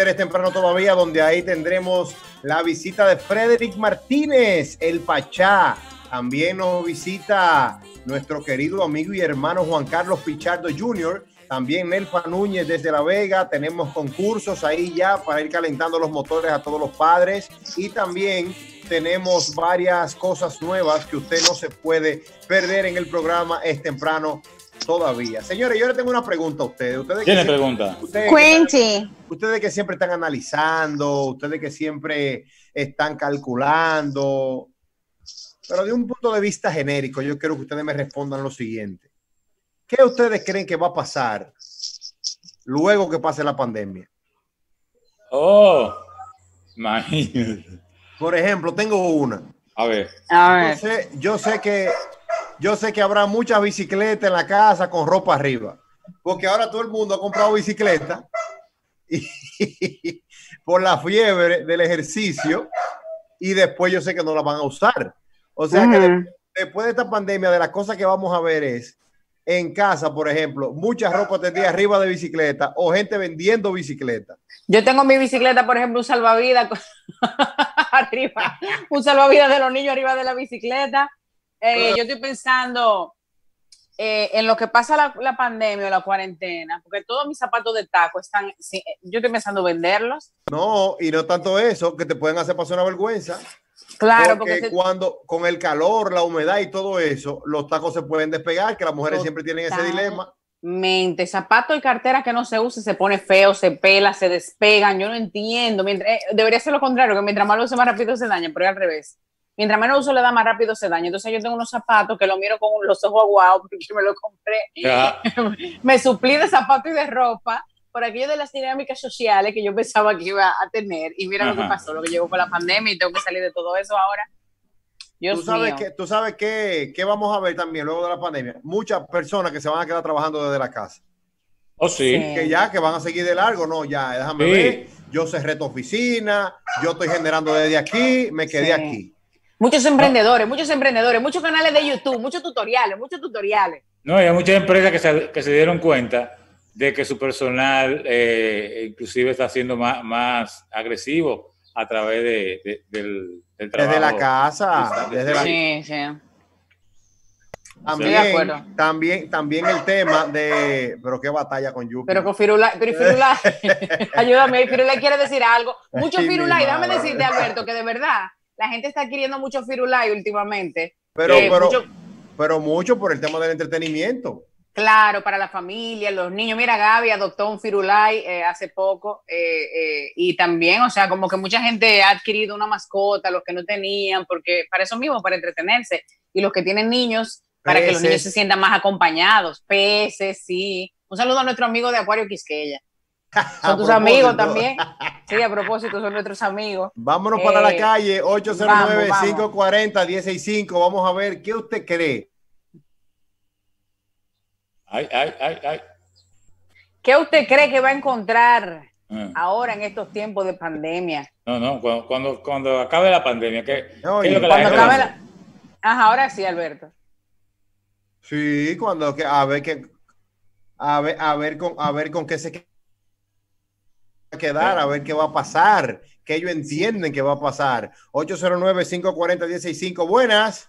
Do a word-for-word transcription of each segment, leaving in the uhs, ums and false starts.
Eres Temprano Todavía, donde ahí tendremos la visita de Frederick Martínez, el Pachá. También nos visita nuestro querido amigo y hermano Juan Carlos Pichardo junior También Nelfa Núñez desde La Vega. Tenemos concursos ahí ya para ir calentando los motores a todos los padres. Y también tenemos varias cosas nuevas que usted no se puede perder en el programa Es Temprano Todavía. Señores, yo le tengo una pregunta a ustedes. ¿Ustedes ¿Quién le pregunta? Ustedes Quincy. que, ustedes que siempre están analizando, ustedes que siempre están calculando, pero de un punto de vista genérico, yo quiero que ustedes me respondan lo siguiente. ¿Qué ustedes creen que va a pasar luego que pase la pandemia? Oh, imagínate. Por ejemplo, tengo una. A ver. A ver. Yo sé, yo sé que yo sé que habrá muchas bicicletas en la casa con ropa arriba, porque ahora todo el mundo ha comprado bicicleta y, por la fiebre del ejercicio, y después yo sé que no la van a usar. O sea, uh-huh. que de, después de esta pandemia, de las cosas que vamos a ver es en casa, por ejemplo, muchas ropas tendría arriba de bicicleta o gente vendiendo bicicleta. Yo tengo mi bicicleta, por ejemplo, un salvavidas arriba, un salvavidas de los niños arriba de la bicicleta. Eh, yo estoy pensando eh, en lo que pasa la, la pandemia o la cuarentena, porque todos mis zapatos de taco están, sí, yo estoy pensando venderlos. No, y no tanto eso, que te pueden hacer pasar una vergüenza. Claro, porque, porque se... cuando con el calor, la humedad y todo eso, los tacos se pueden despegar, que las mujeres siempre tienen ese dilema. Mente, zapato y cartera que no se use, se pone feo, se pela, se despegan. Yo no entiendo. Mientras, eh, debería ser lo contrario, que mientras más lo use, más rápido se daña, pero es al revés. Mientras menos uso le da, más rápido se daña. Entonces yo tengo unos zapatos que los miro con los ojos aguados porque me los compré. Me suplí de zapatos y de ropa por aquello de las dinámicas sociales que yo pensaba que iba a tener. Y mira Ajá. lo que pasó, lo que llegó con la pandemia y tengo que salir de todo eso ahora. Dios tú sabes mío. que tú sabes que, que vamos a ver también luego de la pandemia. Muchas personas que se van a quedar trabajando desde la casa. Oh, sí. sí. Que ya, que van a seguir de largo. No, ya, déjame sí. ver. Yo cerré tu oficina, yo estoy generando desde aquí, me quedé sí. aquí. Muchos emprendedores, no. muchos emprendedores, muchos canales de YouTube, muchos tutoriales, muchos tutoriales. No, hay muchas empresas que se, que se dieron cuenta de que su personal eh, inclusive está siendo más, más agresivo a través de, de, del, del trabajo. Desde la casa. Desde la... Sí, sí. También, también, también el tema de... Pero qué batalla con Yupi. Pero con Firulai, pero Firulai, ayúdame, Firulai quiere decir algo. Mucho Firulai, déjame decirte, Alberto, que de verdad la gente está adquiriendo mucho Firulai últimamente. Pero, eh, pero, mucho... pero mucho por el tema del entretenimiento. Claro, para la familia, los niños. Mira, Gaby adoptó un Firulai eh, hace poco eh, eh, y también, o sea, como que mucha gente ha adquirido una mascota, los que no tenían, porque para eso mismo, para entretenerse. Y los que tienen niños, para Peces. Que los niños se sientan más acompañados. Peces, sí. Un saludo a nuestro amigo de Acuario Quisqueya. Son tus amigos también. Sí, a propósito, son nuestros amigos. Vámonos eh, para la calle, ocho cero nueve, cinco cuatro cero, uno cero seis cinco. Vamos a ver qué usted cree. Ay, ay, ay, ay. ¿Qué usted cree que va a encontrar ah. ahora en estos tiempos de pandemia? No, no, cuando, cuando, cuando acabe la pandemia, ¿qué, no, ¿qué es lo que cuando la acabe la... Ajá, ahora sí, Alberto. Sí, cuando que a ver qué a ver, a ver con a ver con qué se va a quedar, a ver qué va a pasar, que ellos entienden que va a pasar. ocho cero nueve, cinco cuatro cero, uno cero seis cinco. Buenas.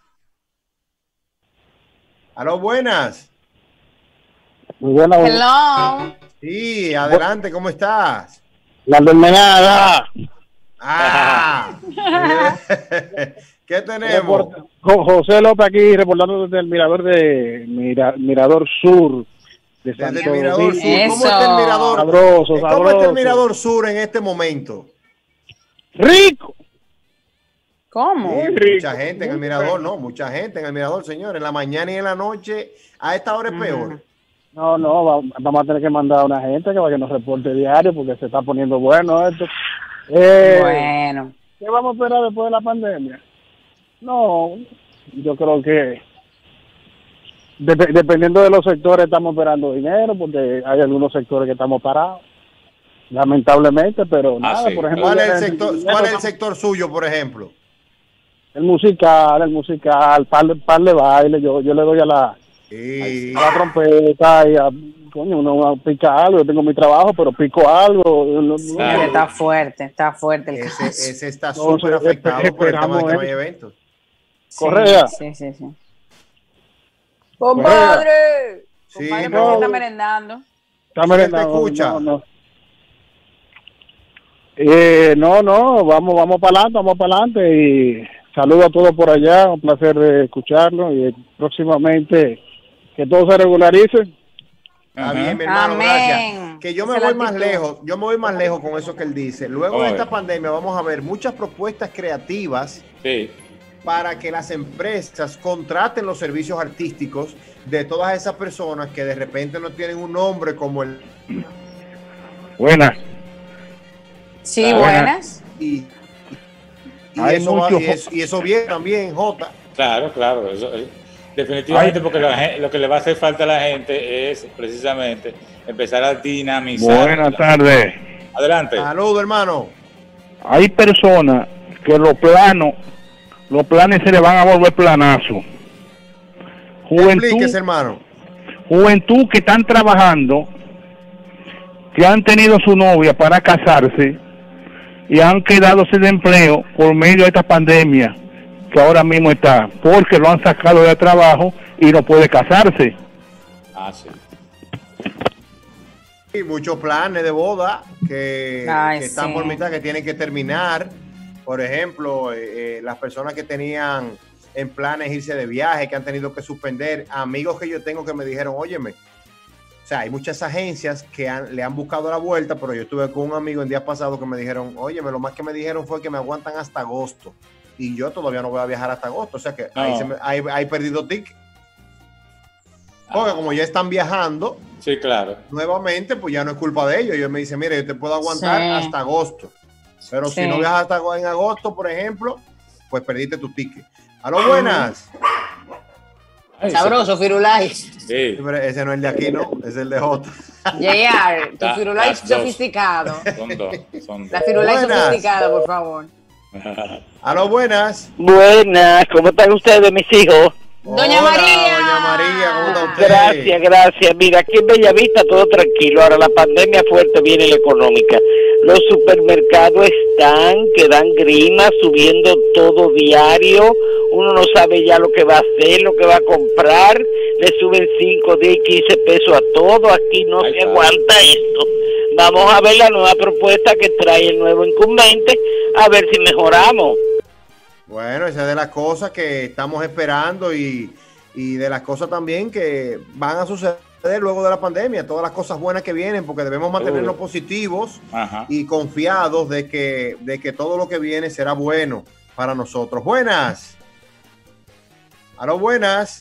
Aló, buenas. Muy buena. Hello. Sí, adelante, ¿cómo estás? La envenenada. Ah. ¿Qué tenemos? José López aquí reportando desde el mirador de Mira, Mirador Sur de desde Santo el Mirador Sur. Eso. ¿Cómo está el Mirador? Sabroso, ¿Cómo sabroso. está el Mirador Sur en este momento? Rico. ¿Cómo? Sí, rico, mucha gente en el Mirador, no, mucha gente en el Mirador, señor. En la mañana y en la noche, a esta hora es peor. No, no, vamos a tener que mandar a una gente que vaya a nos reporte diario porque se está poniendo bueno esto. Eh, bueno. ¿Qué vamos a esperar después de la pandemia? No, yo creo que dep dependiendo de los sectores estamos esperando dinero porque hay algunos sectores que estamos parados, lamentablemente, pero ah, nada, sí. por ejemplo. ¿Cuál es el sector, ¿cuál es el sector suyo, por ejemplo? El musical, el musical, par de, par de baile, yo, yo le doy a la, sí. a la trompeta y a coño, uno pica algo, yo tengo mi trabajo, pero pico algo. No, Sí, no, está fuerte, está fuerte el Ese, caso. ese está Entonces, súper afectado espe- por el tema de que no esperamos hay eso. eventos. Correa. Sí, sí, sí. ¡Compadre! Sí, Compadre, no. ¿por qué está merendando? Está Sí, merendando, él te escucha. No, no. Eh, no, no, vamos, vamos para adelante, vamos para adelante y saludo a todos por allá, un placer de escucharlo y próximamente que todo se regularice. Está Ajá. bien, mi hermano, Amén. gracias. Que yo Esa me es la voy más actitud. lejos, yo me voy más lejos con eso que él dice. Luego Vamos de a esta ver. pandemia vamos a ver muchas propuestas creativas Sí. para que las empresas contraten los servicios artísticos de todas esas personas que de repente no tienen un nombre como el... Buenas. Sí, Ah, buenas. Y, y, Hay eso, va- mucho- y, eso, y eso viene también, Jota. Claro, claro. Eso, eh, definitivamente, Ay. porque la gen- lo que le va a hacer falta a la gente es precisamente empezar a dinamizar. Buenas la- tardes. Adelante. Saludos, hermano. Hay personas que los planos, los planes se le van a volver planazos. Juventud, Explíquese, hermano. juventud que están trabajando, que han tenido su novia para casarse y han quedado sin empleo por medio de esta pandemia que ahora mismo está, porque lo han sacado de trabajo y no puede casarse. Ah, sí. Y muchos planes de boda que, Ay, que están sí. por mitad, que tienen que terminar. Por ejemplo, eh, eh, las personas que tenían en planes irse de viaje, que han tenido que suspender. Amigos que yo tengo que me dijeron, óyeme, o sea, hay muchas agencias que han- le han buscado la vuelta, pero yo estuve con un amigo el día pasado que me dijeron, óyeme, lo más que me dijeron fue que me aguantan hasta agosto. Y yo todavía no voy a viajar hasta agosto, o sea que ahí, No. se me, ahí, ahí perdido ticket. Porque como ya están viajando Sí, claro. nuevamente, pues ya no es culpa de ellos. Ellos me dicen, mire, yo te puedo aguantar Sí. hasta agosto. Pero Sí. si no viajas hasta ago- en agosto, por ejemplo, pues perdiste tu ticket. A lo buenas. Ay, Sabroso, Firulais. Sí. Sí, pero ese no es el de aquí, ¿no? Es el de Jota. J R, tu Da- Firulais das dos. sofisticado. Son dos. Son La dos. Firulais Buenas. sofisticada, por favor. A lo buenas. Buenas, ¿cómo están ustedes, mis hijos? Doña Hola, María. Doña María, ¿cómo está usted? Gracias, gracias. Mira, aquí en Bellavista todo tranquilo. Ahora la pandemia fuerte viene la económica. Los supermercados están, que dan grima, subiendo todo diario. Uno no sabe ya lo que va a hacer, lo que va a comprar. Le suben cinco, diez, quince pesos a todo. Aquí no Ahí se está. aguanta esto. Vamos a ver la nueva propuesta que trae el nuevo incumbente, a ver si mejoramos. Bueno, esa es de las cosas que estamos esperando y, y de las cosas también que van a suceder luego de la pandemia. Todas las cosas buenas que vienen, porque debemos mantenernos Seguro. positivos Ajá. y confiados de que, de que todo lo que viene será bueno para nosotros. Buenas. Aló, buenas.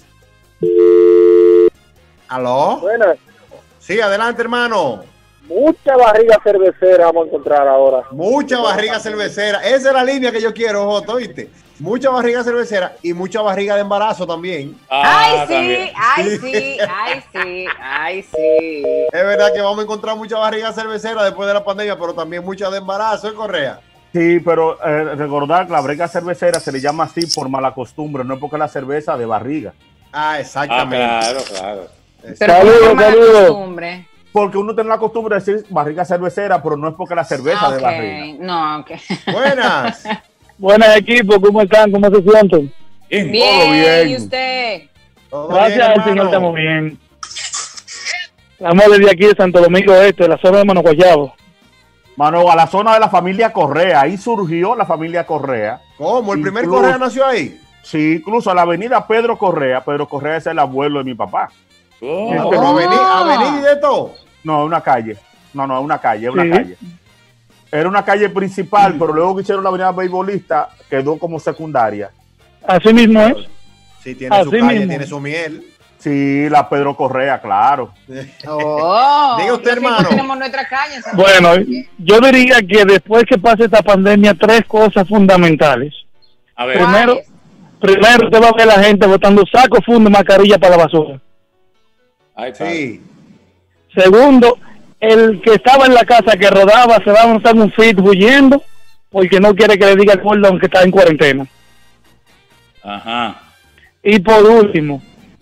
Aló. Buenas. Sí, adelante, hermano. Mucha barriga cervecera vamos a encontrar ahora. Mucha barriga cervecera. Esa es la línea que yo quiero, Joto, ¿viste? Mucha barriga cervecera y mucha barriga de embarazo también. Ay, Ah, sí, también. ay, sí, ay, sí, ay, sí. Es verdad que vamos a encontrar mucha barriga cervecera después de la pandemia, pero también mucha de embarazo, ¿eh, Correa? Sí, pero eh, recordar que la barriga cervecera se le llama así por mala costumbre, no es porque la cerveza de barriga. Ah, Ah, exactamente. claro, claro. Pero Saludos, por mala saludos. costumbre. Porque uno tiene la costumbre de decir barriga cervecera, pero no es porque la cerveza Ah, de ok. barriga. No, ok. Buenas. Buenas, equipo, ¿cómo están? ¿Cómo se sienten? Bien. Bien, bien. ¿y usted? Todo Gracias bien, al hermano. Señor, estamos bien. Estamos desde aquí de Santo Domingo Este, la zona de Mano Guayabo. Mano, a la zona de la familia Correa, ahí surgió la familia Correa. ¿Cómo? ¿El primer Incluso- Correa nació ahí? Sí, incluso a la avenida Pedro Correa. Pedro Correa es el abuelo de mi papá. Oh, Ah, pero avení- avenida y de todo. No, es una calle. No, no, es una calle, es una Sí. calle. Era una calle principal, pero luego que hicieron la avenida beisbolista, quedó como secundaria. Así mismo es. Sí, tiene su Así calle, mismo. tiene su miel. Sí, la Pedro Correa, claro. Oh, Diga usted, nosotros hermano. tenemos nuestra calle. ¿sabes? Bueno, yo diría que después que pase esta pandemia, tres cosas fundamentales. a ver. ¿Cuáles? Primero, primero usted va a ver la gente botando sacos, fundos, mascarilla para la basura. Ahí está. Sí. Segundo, el que estaba en la casa que rodaba se va a montar un fit huyendo porque no quiere que le diga el gordo aunque está en cuarentena. Ajá. Y por último,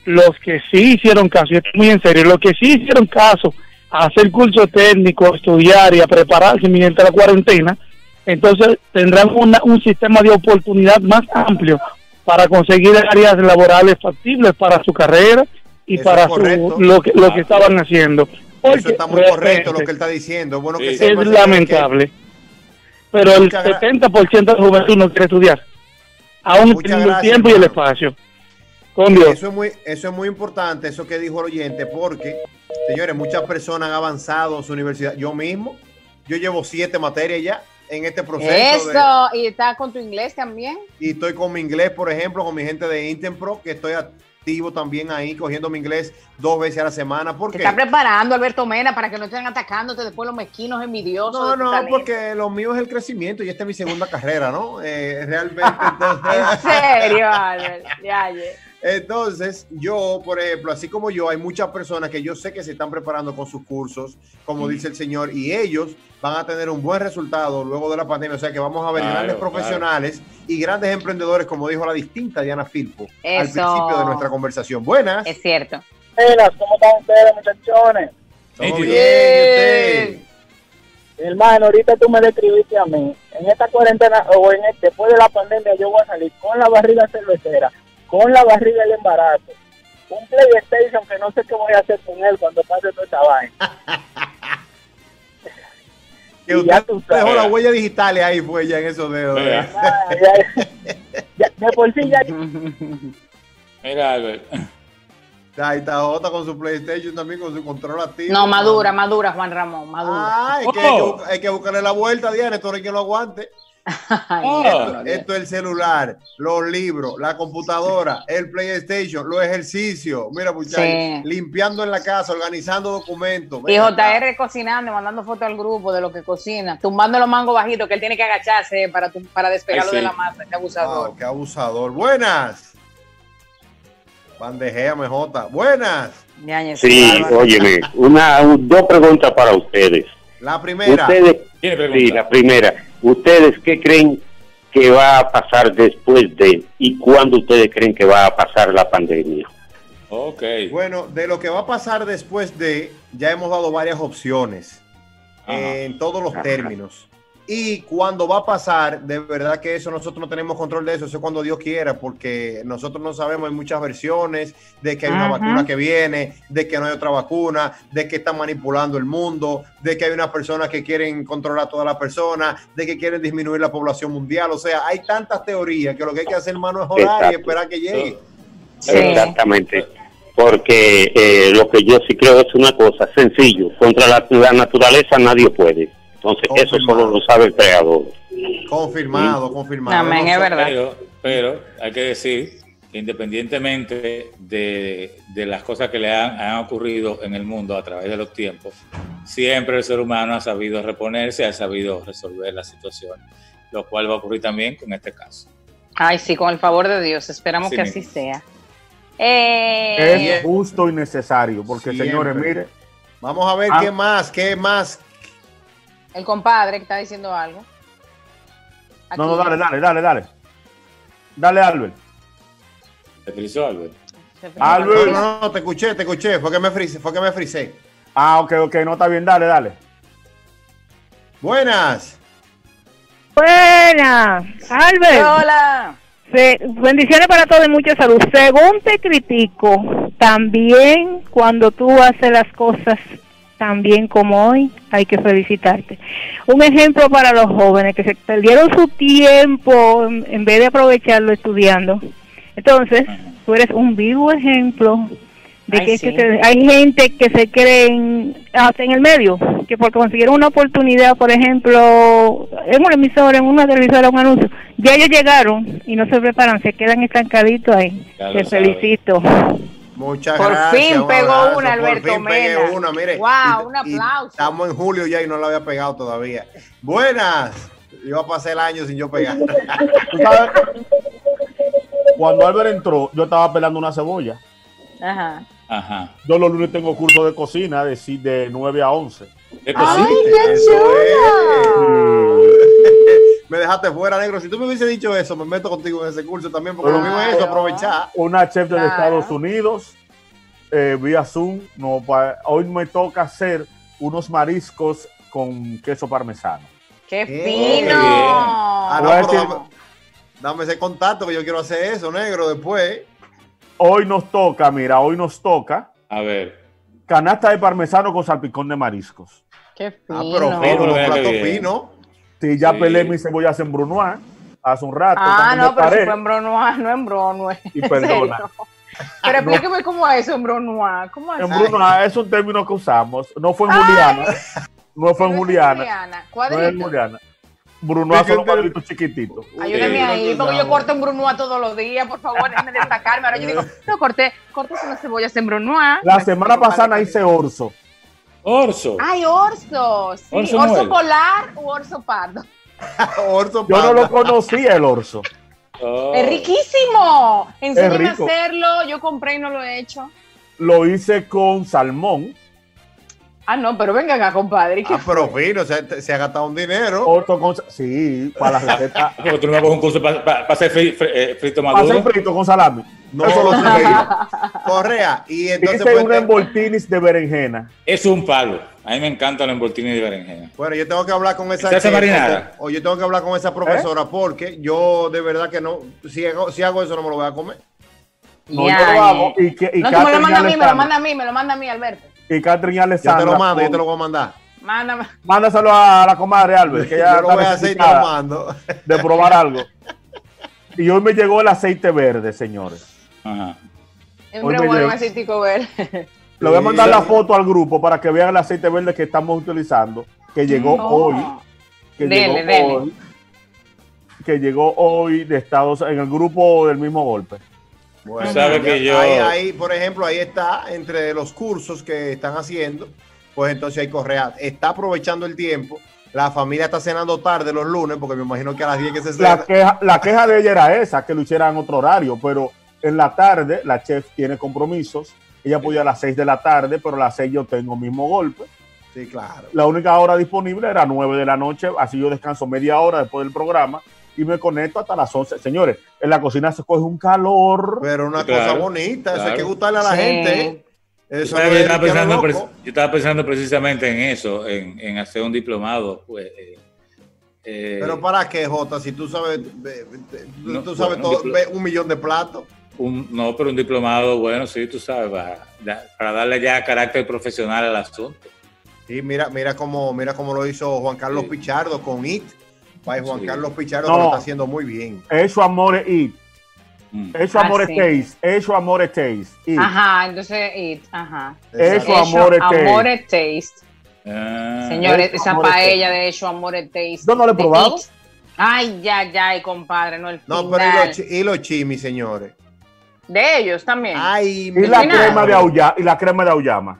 los que sí hicieron caso, y esto es muy en serio, los que sí hicieron caso a hacer curso técnico, a estudiar y a prepararse mediante la cuarentena, entonces tendrán una, un sistema de oportunidad más amplio para conseguir áreas laborales factibles para su carrera y Eso para es correcto. su, lo, que, lo que estaban haciendo. Porque Eso está muy correcto lo que él está diciendo. Bueno, que es sepa, señores, lamentable. Pero el Muchas gra- setenta por ciento de la juventud no quiere estudiar, aún Muchas teniendo el gracias, tiempo y el hermano. espacio. Con que Dios. Eso es muy, eso es muy importante, eso que dijo el oyente, porque, señores, muchas personas han avanzado en su universidad. Yo mismo, yo llevo siete materias ya en este proceso. de- Eso, y está con tu inglés también. y estoy con mi inglés, por ejemplo, con mi gente de Intenpro, que estoy activo también ahí, cogiendo mi inglés dos veces a la semana. ¿Por Te qué? está preparando Alberto Mena para que no estén atacándote después los mezquinos envidiosos. No, de tu no, talento. porque lo mío es el crecimiento y esta es mi segunda carrera, ¿no? Eh, realmente, entonces... En serio, Albert. Ya, ya. Entonces, yo, por ejemplo, así como yo, hay muchas personas que yo sé que se están preparando con sus cursos, como dice el señor, y ellos van a tener un buen resultado luego de la pandemia. O sea que vamos a ver Claro, grandes profesionales y grandes emprendedores, como dijo la distinta Diana Filpo al Eso. principio de nuestra conversación. Buenas. Es cierto. Buenas, ¿cómo están ustedes, muchachones? ¿Todo Nítido. bien? ¿Y usted? Hermano, ahorita tú me describiste a mí. En esta cuarentena, o en este, después de la pandemia, yo voy a salir con la barriga cervecera, con la barriga del embarazo, un PlayStation que no sé qué voy a hacer con él cuando pase toda esta vaina. Que Y usted ya tú sabes. dejó las huellas digitales ahí, fue ya en esos dedos. Mira. ¿eh? Ah, ya- ya- de por sí ya... Mira, Albert. Ahí está Jota con su PlayStation también, con su control activo. No, madura, madura, Juan Ramón, madura. Ah, hay, que, hay, que, bu- hay que buscarle la vuelta, Diana, esto no hay que lo aguante. Ay, Oh. no, Esto, no, no. esto es el celular, los libros, la computadora, el PlayStation, los ejercicios. Mira, muchachos, Sí. limpiando en la casa, organizando documentos. Y Ven acá. J R cocinando, mandando fotos al grupo de lo que cocina, tumbando los mangos bajitos que él tiene que agacharse para, tu- para despegarlo Ay, sí. de la masa. Qué abusador. Wow, qué abusador. Buenas. Bandejéame, Jota. Buenas. Ya, ya, Sí, bárbaro. óyeme, una, un- dos preguntas para ustedes. La primera. Ustedes, ¿Quién sí, pregunta? la primera. ¿Ustedes qué creen que va a pasar después de y cuándo ustedes creen que va a pasar la pandemia? Ok. Bueno, de lo que va a pasar después de, ya hemos dado varias opciones Ajá. en todos los Ajá. términos. Y cuando va a pasar, de verdad que eso nosotros no tenemos control de eso, eso es cuando Dios quiera, porque nosotros no sabemos, hay muchas versiones de que hay una Ajá. vacuna que viene, de que no hay otra vacuna, de que están manipulando el mundo, de que hay unas personas que quieren controlar a todas las personas, de que quieren disminuir la población mundial. O sea, hay tantas teorías que lo que hay que hacer, hermano, es orar y Exacto. esperar que llegue. Sí. Exactamente. Porque eh, lo que yo sí creo es una cosa, sencillo. Contra la, la naturaleza nadie puede. Entonces, eso Confirmado. solo lo sabe el creador. Confirmado, confirmado. Amén, es verdad. Pero, pero hay que decir que independientemente de, de las cosas que le han, han ocurrido en el mundo a través de los tiempos, siempre el ser humano ha sabido reponerse, ha sabido resolver la situación, lo cual va a ocurrir también con este caso. Ay, sí, con el favor de Dios. Esperamos Así que así mismo. sea. Eh, Es justo y necesario, porque Siempre. señores, mire, Vamos a ver Ah. qué más, qué más. el compadre que está diciendo algo. Aquí. no, no, dale, dale, dale, dale. Dale, Albert. ¿Te frizó, Albert? Albert. No, no, no, te escuché, te escuché. Fue que me frisé, fue que me frisé. Ah, ok, ok, no está bien, dale, dale. Buenas. Buenas, Albert. Hola. Se- bendiciones para todos y mucha salud. Según te critico, también cuando tú haces las cosas tan bien como hoy, hay que felicitarte. Un ejemplo para los jóvenes que se perdieron su tiempo en, en vez de aprovecharlo estudiando. Entonces, tú eres un vivo ejemplo de Ay, que, sí. que te- hay gente que se creen hasta en el medio, que porque consiguieron una oportunidad, por ejemplo, en una emisora, en una televisora, un anuncio, ya ellos llegaron y no se preparan, se quedan estancaditos ahí. Ya lo Te sabes. felicito. Muchas Por gracias. fin un pegó abrazo, una, Alberto Por fin pegué Mena. una, mire. Wow, Y- un y aplauso. Estamos en julio ya y no la había pegado todavía. Buenas. Iba a pasar el año sin yo pegar. Tú sabes, cuando Albert entró, yo estaba pelando una cebolla. Ajá. Ajá. Yo los lunes tengo curso de cocina de, si- de nueve a once. ¿Qué Ay, cosita? qué Eso chulo. es. Me dejaste fuera, negro. Si tú me hubiese dicho eso, me meto contigo en ese curso también, porque lo mismo es eso, aprovechar. Una chef de Claro. Estados Unidos, eh, vía Zoom. No, pa- hoy me toca hacer unos mariscos con queso parmesano. ¡Qué Eh, fino! Ah, no, Voy a pero decir- dame, dame ese contacto que yo quiero hacer eso, negro, después. Hoy nos toca, mira, hoy nos toca A ver. canasta de parmesano con salpicón de mariscos. ¡Qué fino! Ah, pero No, fino, pero unos mira qué platos bien. finos. Sí, ya Sí. pelé mi cebolla en brunoise hace un rato. Ah, también no, me pero si paré, fue en Bronois, no en Bronois. Y perdona. Pero explíqueme cómo es eso en Bronois. ¿Cómo es En eso? brunoise es un término que usamos. No fue en Ay. Juliana. No fue en No es Juliana. Juliana. No es en Cuadrito. Juliana. Brunoise son los ¿De qué te- cuadritos chiquititos. Ayúdeme Sí, ahí, no porque yo sabemos. corto en Brunois todos los días, por favor, déjeme destacarme. Ahora yo digo, no, corté, corté unas cebollas en Brunois. La semana pasada hice orzo. Orso. Ay, orso, sí. Orso ¿Orso, muelle. polar o orso pardo? Orzo Yo no panda. lo conocía el orzo. Oh. Es riquísimo. Enséñame a rico. hacerlo. Yo compré y no lo he hecho. Lo hice con salmón. Ah, no, pero venga acá, compadre. ¿qué Ah, pero fino, se, se ha gastado un dinero. Orzo con sa- sí, para la receta. Porque tú no me coges un curso para hacer fri- fri- eh, frito Para hacer maduro. frito con salami. No, Eso lo sé yo. Correa. Y entonces, Hice pues, un envoltinis de berenjena. Es un palo. A mí me encanta los envoltines de berenjena. bueno, yo tengo que hablar con esa ¿Salsa chef, marinara? porque- o yo tengo que hablar con esa profesora porque yo de verdad que no, si hago, si hago eso no me lo voy a comer. No, Ya, yo lo ya. hago. Y, que, y No, tú me lo Catherine mandas a mí, me lo Alessandra- manda a mí, me lo manda a mí, Alberto. Y Catherine Yo te Alessandra. lo mando, yo con- te lo voy a mandar. Mándame. Mándaselo a la comadre Albert, que ya Yo lo está voy a hacer y te lo necesitada mando. de probar algo. Y hoy me llegó el aceite verde, señores. Ajá. Siempre me bueno llegó. un aceitico verde. Le voy a mandar Sí. la foto al grupo para que vean el aceite verde que estamos utilizando, que llegó No. hoy. Que Dele, llegó dele. hoy. Que llegó hoy de Estados en el grupo del mismo golpe. Bueno, Tú sabes ya- que yo- ahí, ahí, por ejemplo, ahí está entre los cursos que están haciendo, pues entonces hay Correa. Está aprovechando el tiempo. La familia está cenando tarde los lunes, porque me imagino que a las diez que se cena. La queja, la queja de ella era esa, que lo hiciera en otro horario, pero en la tarde la chef tiene compromisos. Ella podía a las seis de la tarde, pero a las seis yo tengo mismo golpe. Sí, claro. La única hora disponible era nueve de la noche, así yo descanso media hora después del programa y me conecto hasta las once. Señores, en la cocina se coge un calor. Pero una Claro, cosa bonita, eso hay claro. que gustarle a la Sí. gente. Eso ¿Sabes no que es yo, estaba que a lo pensando, loco. pre- yo estaba pensando precisamente en eso, en, en hacer un diplomado. Pues, eh, eh, Pero ¿para qué, Jota? Si tú sabes, ve- ve- tú, No, tú sabes bueno, todo, diplo- ve un millón de platos. un, no, pero un diplomado, bueno, sí, tú sabes, para, da- para darle ya carácter profesional al asunto. Y mira, mira cómo, mira cómo lo hizo Juan Carlos Sí. Pichardo con It. By Juan Sí. Carlos Pichardo No. que lo está haciendo muy bien. Eso amore it. Mm. Eso Ah, amore sí. taste. Eso amore taste. It. Ajá, entonces, it, ajá. Eso Exacto. amore taste. amore taste. Ah, Señores, Eso, esa amore paella de hecho, amore taste. Yo no lo he de probado. It. Ay, ya, ya, compadre, no el No, final. pero y los, chi- y los chimis, señores. De ellos también. Ay, Y mi la final. crema de auya, y la crema de auyama.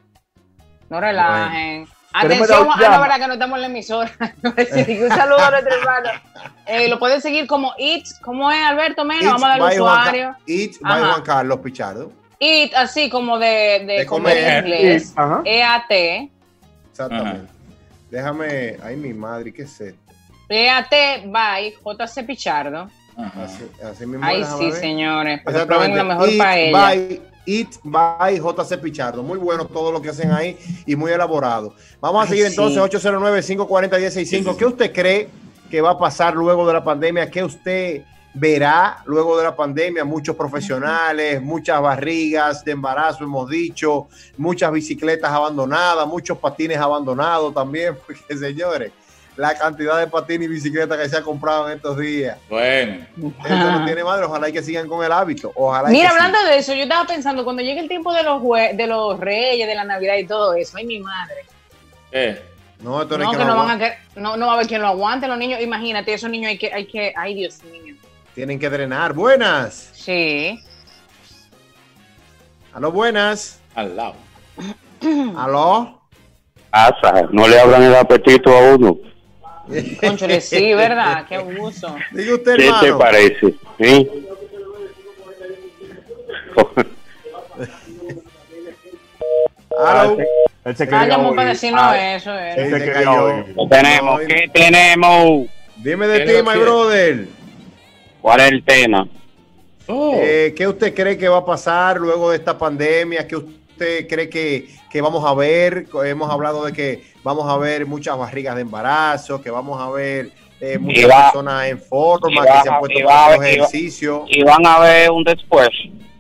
No relajen. Crema de Atención, a auyama. la verdad que no estamos en la emisora. un saludo a nuestro hermano. Eh, lo pueden seguir como It. ¿Cómo es, Alberto Mena? It Vamos a darle by Juan Ca- usuario. It by Ajá. Juan Carlos Pichardo. It, así como de, de, De comer comer. en inglés. It, ajá. E A T. Exactamente. Déjame. Ay, mi madre, ¿qué es esto? E A T by J C Pichardo. ajá. Así, así mismo. Ay, déjame sí, ver. señores. Para que prueben la mejor It paella. by, It by J C Pichardo. Muy bueno todo lo que hacen ahí y muy elaborado. Vamos a Ay, seguir sí. entonces ocho cero nueve, cinco cuatro cero, uno seis cinco. ¿Qué usted cree que va a pasar luego de la pandemia? ¿Qué usted verá luego de la pandemia? Muchos profesionales, muchas barrigas de embarazo, hemos dicho, muchas bicicletas abandonadas, muchos patines abandonados también, porque señores, la cantidad de patines y bicicletas que se ha comprado en estos días. Bueno, Eso no tiene madre, ojalá y que sigan con el hábito. Ojalá y Mira, que hablando sigan. de eso, yo estaba pensando, cuando llegue el tiempo de los jue- de los reyes, de la Navidad y todo eso, ay, mi madre. eh, No, esto no, No, es que que no no van a querer- no, no va a haber quien lo aguante, los niños, imagínate, esos niños hay que, hay que, ay, Dios mío. tienen que drenar. Buenas. Sí. Aló, buenas. al lado. Aló. Asa, no le abran el apetito a uno. Conchole, sí, ¿verdad? Qué abuso. Diga usted, ¿Qué te hermano. parece? ¿Sí? Aló. Él se Ah, quería llamó oír. para decirnos Ah, eso. eh. él Sí, se se quería cayó. oír. ¿Qué tenemos? ¿Qué tenemos? Dime de ¿Qué ti, lo my que- brother. ¿Cuál es el tema? Oh, Eh, ¿Qué usted cree que va a pasar luego de esta pandemia? ¿Qué usted cree que, que vamos a ver? Hemos hablado de que vamos a ver muchas barrigas de embarazo, que vamos a ver eh, muchas va- personas en forma, y que va- se han puesto y para va- hacer y va- ejercicio. Y van a ver un después.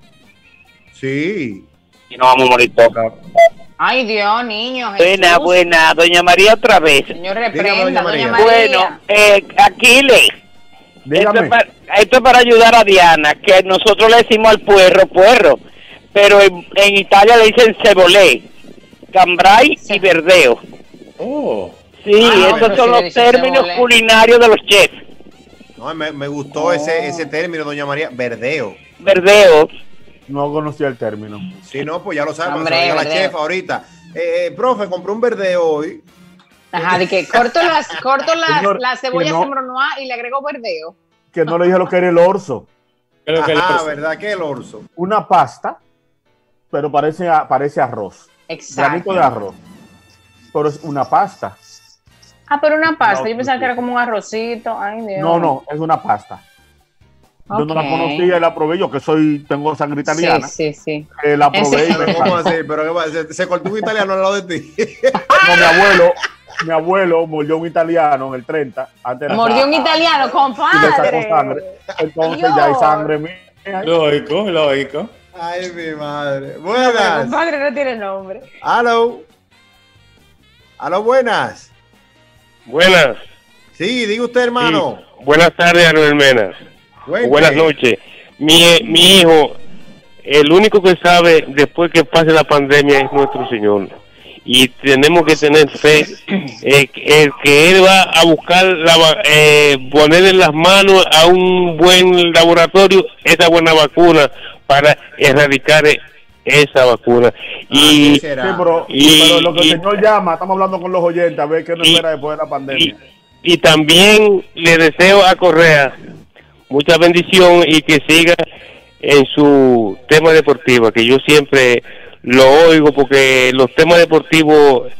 Sí. Y nos vamos a morir todos. Ay, Dios, niño. Buena, Jesús. buena. Doña María otra vez. Señor, Dígame, reprenda, doña doña María. María. Bueno, eh, Aquiles. Esto Dígame. es, para, esto es para ayudar a Diana, que nosotros le decimos al puerro, puerro, pero en, en Italia le dicen cebolé, cambray Sí. y verdeo. oh. Sí, Ah, no, esos pero son sí le los dicen términos cebolé. culinarios de los chefs. No, me, me gustó Oh. ese, ese término, doña María, verdeo. Verdeo. No conocía el término. Si no, pues ya lo sabe, Hombre, cuando se lo diga la verdeo. chef ahorita. Eh, eh, profe, compré un verdeo hoy. Ajá, de que corto las, corto las, Señor, las cebollas que no- en bronois y le agrego verdeo. Que no le dije lo que era el orzo. ¿Qué es lo que le Ajá, pasa? ¿verdad? Que el orzo. Una pasta, pero parece, a- parece arroz. Granito Exacto. de arroz. Pero es una pasta. Ah, pero una pasta. No, Yo pensaba sí. que era como un arrocito. Ay, Dios. No, no, es una pasta. Yo no la Ok. conocía y la probé. Yo que soy, tengo sangre italiana. Sí, sí, sí. eh, la probé y Ese- me Pero ¿cómo encantó. así? Pero ¿qué pasa? Se, se cortó un italiano al lado de ti. No, mi abuelo, mi abuelo mordió un italiano en el treinta. Antes de Mordió un la- italiano, y le sacó compadre. sangre. Entonces Dios. ya hay sangre mía. Lógico, lógico. Ay, mi madre. Pero Buenas. compadre no tiene nombre. Aló. Aló, buenas. Buenas. Sí, diga usted, hermano. Sí. Buenas tardes, Anuel Mena. Cuente. Buenas noches. Mi, mi hijo, el único que sabe después que pase la pandemia es nuestro Señor. Y tenemos que tener fe eh, el que Él va a buscar, la, va- eh, poner en las manos a un buen laboratorio esa buena vacuna para erradicar eh, esa vacuna. ¿Qué Y, será? Sí, pero, Y- pero lo que el y- señor llama, estamos hablando con los oyentes a ver qué nos y- espera después de la pandemia. y, y también le deseo a Correa mucha bendición y que siga en su tema deportivo, que yo siempre lo oigo porque los temas deportivos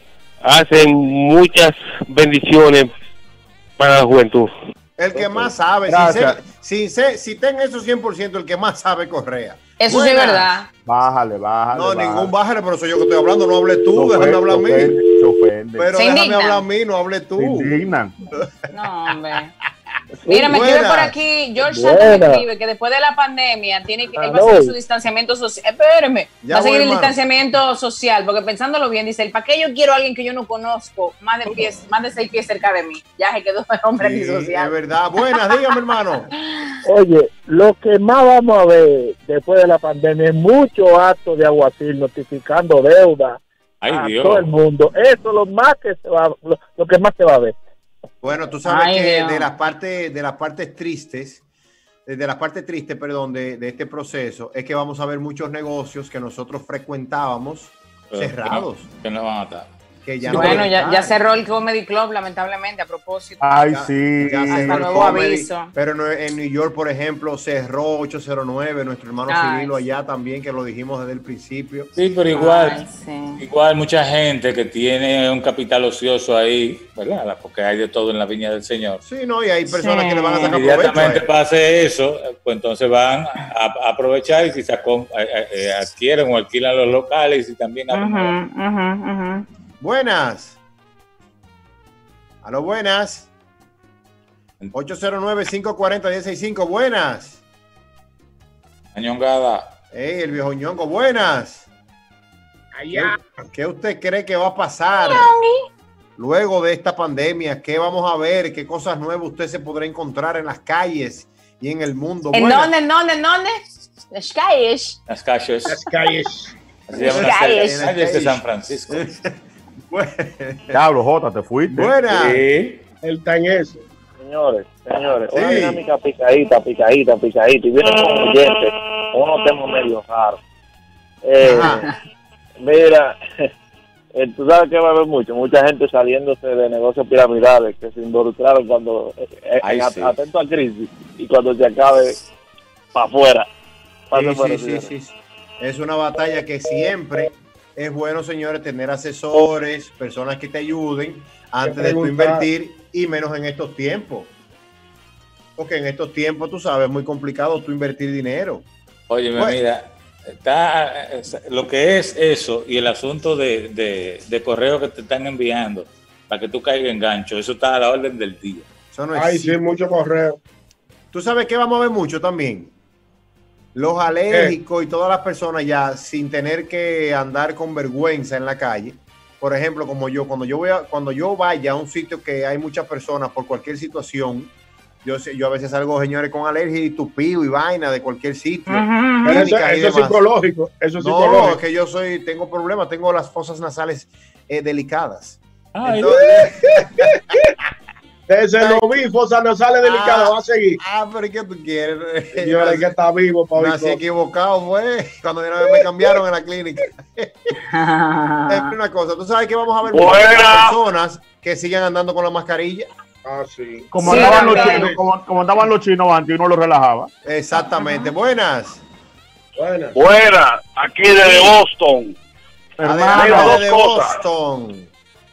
hacen muchas bendiciones para la juventud. El que más sabe. Si, Gracias. sé, si, sé, si ten eso cien por ciento, el que más sabe Correa. Eso sí es Buenas. verdad. Bájale, bájale. No, bájale. ningún bájale, pero soy yo que estoy hablando. No hables tú, Se déjame ofende, hablar a se mí. ofende, se ofende. Pero Se déjame indignan. hablar a mí, no hables Se tú. indignan. No, hombre. Mira, me escribe Buenas. por aquí, George Santos me escribe que después de la pandemia tiene que, él va a seguir su distanciamiento social. Espéreme, Ya va a seguir voy, el hermano. distanciamiento social, porque pensándolo bien, dice, ¿para qué yo quiero a alguien que yo no conozco más de pies, más de seis pies cerca de mí? Ya se quedó el hombre Sí, es antisocial. verdad. Buenas, dígame, hermano. Oye, lo que más vamos a ver después de la pandemia es muchos actos de aguacil notificando deuda Ay, a Dios. todo el mundo. Eso es lo más que se va, lo, lo que más se va a ver. Bueno, tú sabes Ay, que Dios. de las partes, de las partes tristes, eh, de las partes tristes, perdón, de, de este proceso, es que vamos a ver muchos negocios que nosotros frecuentábamos Pero cerrados, Que no van a estar. que ya Sí, no Bueno, ya, están. ya cerró el Comedy Club, lamentablemente, a propósito. Ay, Ya- sí. ya Hasta cerró el nuevo comedy, aviso. pero no- en New York, por ejemplo, cerró ocho cero nueve, nuestro hermano Ay, Cirilo sí. allá también, que lo dijimos desde el principio. Sí, pero igual, Ay, sí. igual mucha gente que tiene un capital ocioso ahí, ¿verdad? Porque hay de todo en la viña del Señor. Sí, no, y hay personas Sí. que le van a sacar provecho a Inmediatamente él. pase eso, pues entonces van a, a aprovechar y quizás com- eh, eh, adquieren o alquilan los locales y también Ujú, abren- ujú, ujú. Buenas. Aló, buenas. ocho cero nueve, cinco cuatro cero, uno seis cinco, buenas. Añongada. Ey, el viejo ñongo, buenas. Allá. ¿Qué usted cree que va a pasar luego de esta pandemia? ¿Qué vamos a ver? ¿Qué cosas nuevas usted se podrá encontrar en las calles y en el mundo? ¿En Buenas. dónde, en dónde, en dónde? Las calles. Las calles. Las calles. Así se llaman Las las calles. calles calles de San Francisco. Bu- Diablo, Jota, te fuiste. Buenas. Sí. El tan eso. Señores, señores, Sí. una dinámica picadita, picadita, picadita, y viene con oyentes, unos temas medio raros. Eh, Ajá. mira, eh, tú sabes que va a haber mucho, mucha gente saliéndose de negocios piramidales que se involucraron cuando, eh, eh, Ay, en- sí. atento a crisis, y cuando se acabe, para afuera. Sí, Pase fuera, sí, sí, señores. sí, sí. Es una batalla que siempre es bueno, señores, tener asesores, personas que te ayuden antes de tu invertir y menos en estos tiempos. Porque en estos tiempos, tú sabes, es muy complicado tú invertir dinero. Oye, Pues- mira, está lo que es eso y el asunto de, de, de correo que te están enviando para que tú caigas en gancho, eso está a la orden del día. Eso no Ay, existe. sí, mucho correo. Tú sabes que vamos a ver mucho también. Los alérgicos y todas las personas ya sin tener que andar con vergüenza en la calle. Por ejemplo, como yo, cuando yo voy a, cuando yo vaya a un sitio que hay muchas personas por cualquier situación, yo, sé- yo a veces salgo, señores, con alergia y tupido y vaina de cualquier sitio. Pero eso, clínicas y eso es demás. psicológico. Eso es No, psicológico. es que yo soy, tengo problemas, tengo las fosas nasales eh, delicadas. Ay, Entonces, Desde los bifos, o sea, no sale delicado, Ah. va a seguir. ah, pero ¿y qué tú quieres? Señores, que está vivo, Nací Pablo. equivocado, fue cuando de una vez me cambiaron en la clínica. Es una cosa, tú sabes que vamos a ver Buena. muchas personas que sigan andando con la mascarilla. Ah, sí. Como, Sí, andaban los también. chinos, como, como andaban los chinos antes y uno los relajaba. Exactamente. Buenas. Buena. Buena, aquí desde Boston. Adelante Mira, dos de cosas. Boston.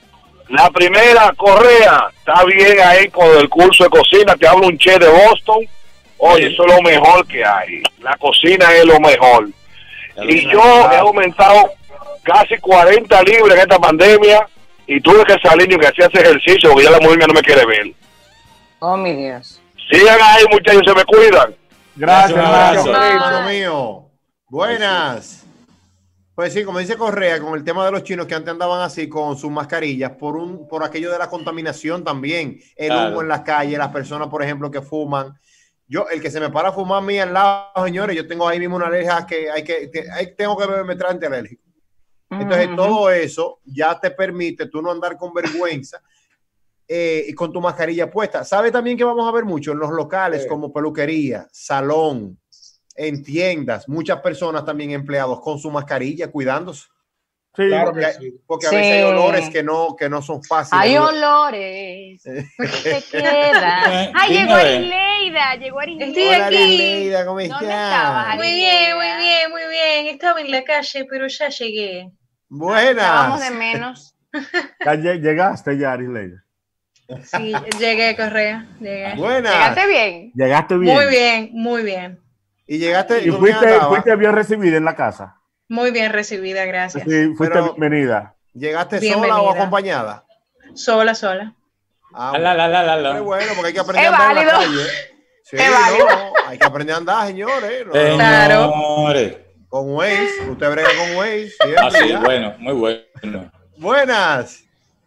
La primera, Correa, está bien ahí con el curso de cocina, te hablo un che de Boston. Oye, eso es lo mejor que hay. La cocina es lo mejor. Y yo he aumentado casi cuarenta libras en esta pandemia y tuve que salir ni que hacía ese ejercicio porque ya la mujer mía no me quiere ver. Oh, mi Dios. Sigan ahí, muchachos, se me cuidan. Gracias, Un hermano. abrazo. Hijo mío. Buenas. Pues sí, como dice Correa, con el tema de los chinos que antes andaban así con sus mascarillas, por un, por aquello de la contaminación también, el Claro. humo en las calles, las personas, por ejemplo, que fuman. Yo, el que se me para a fumar a mí al lado, señores, yo tengo ahí mismo una alergia que hay que, te- hay- tengo que beberme tres antialérgicos. Entonces, Ujú. todo eso ya te permite tú no andar con vergüenza eh, y con tu mascarilla puesta. ¿Sabe también que vamos a ver mucho en los locales Sí. como peluquería, salón, en tiendas, muchas personas también empleados con su mascarilla cuidándose? Sí, Claro que Porque, sí. porque a Sí. veces hay olores que no, que no son fáciles. Hay olores que se quedan. Ay, Dime, llegó a ver. Arileida, llegó Arileida. Estoy Hola, aquí. Arileida, ¿cómo ¿Dónde estás? estabas, Muy bien, muy bien, muy bien. Estaba en la calle, pero ya llegué. Estábamos de Buenas. menos. ya lle- llegaste ya, Arileida. Sí, llegué, Correa. Llegué. Buenas. ¿Llegaste bien? Llegaste bien. Muy bien, muy bien. Y llegaste Y ¿con quién fuiste, andabas? fuiste bien recibida en la casa. Muy bien recibida, gracias. Sí, fuiste Pero- bienvenida. ¿Llegaste sola Bienvenida. o acompañada? Sola, sola. Ah, La, la, la, la, la. Pero bueno, porque hay que aprender Es a andar en la válido. calle. Sí, Es válido. no, hay que aprender a andar, señores. No, Eh, no, Claro. Señores. con Waze, usted brega con Waze. siempre, Ah, sí, ya. bueno, muy bueno. Buenas.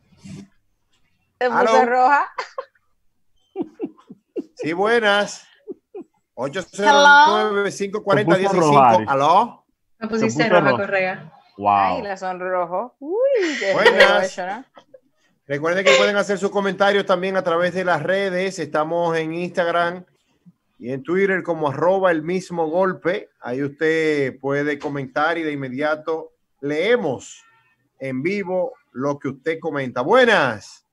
Se puso Aló. roja. Sí, buenas. ocho cero nueve, cinco cuatro cero, Se puso uno cinco. roja, Ari. ¿Aló? Me pusiste puso roja, roja. Correa. Wow. Ay, la sonrojo. Uy, qué Buenas. feo eso, ¿no? Recuerden que pueden hacer sus comentarios también a través de las redes. Estamos en Instagram y en Twitter como arroba el mismo golpe. Ahí usted puede comentar y de inmediato leemos en vivo lo que usted comenta. Buenas.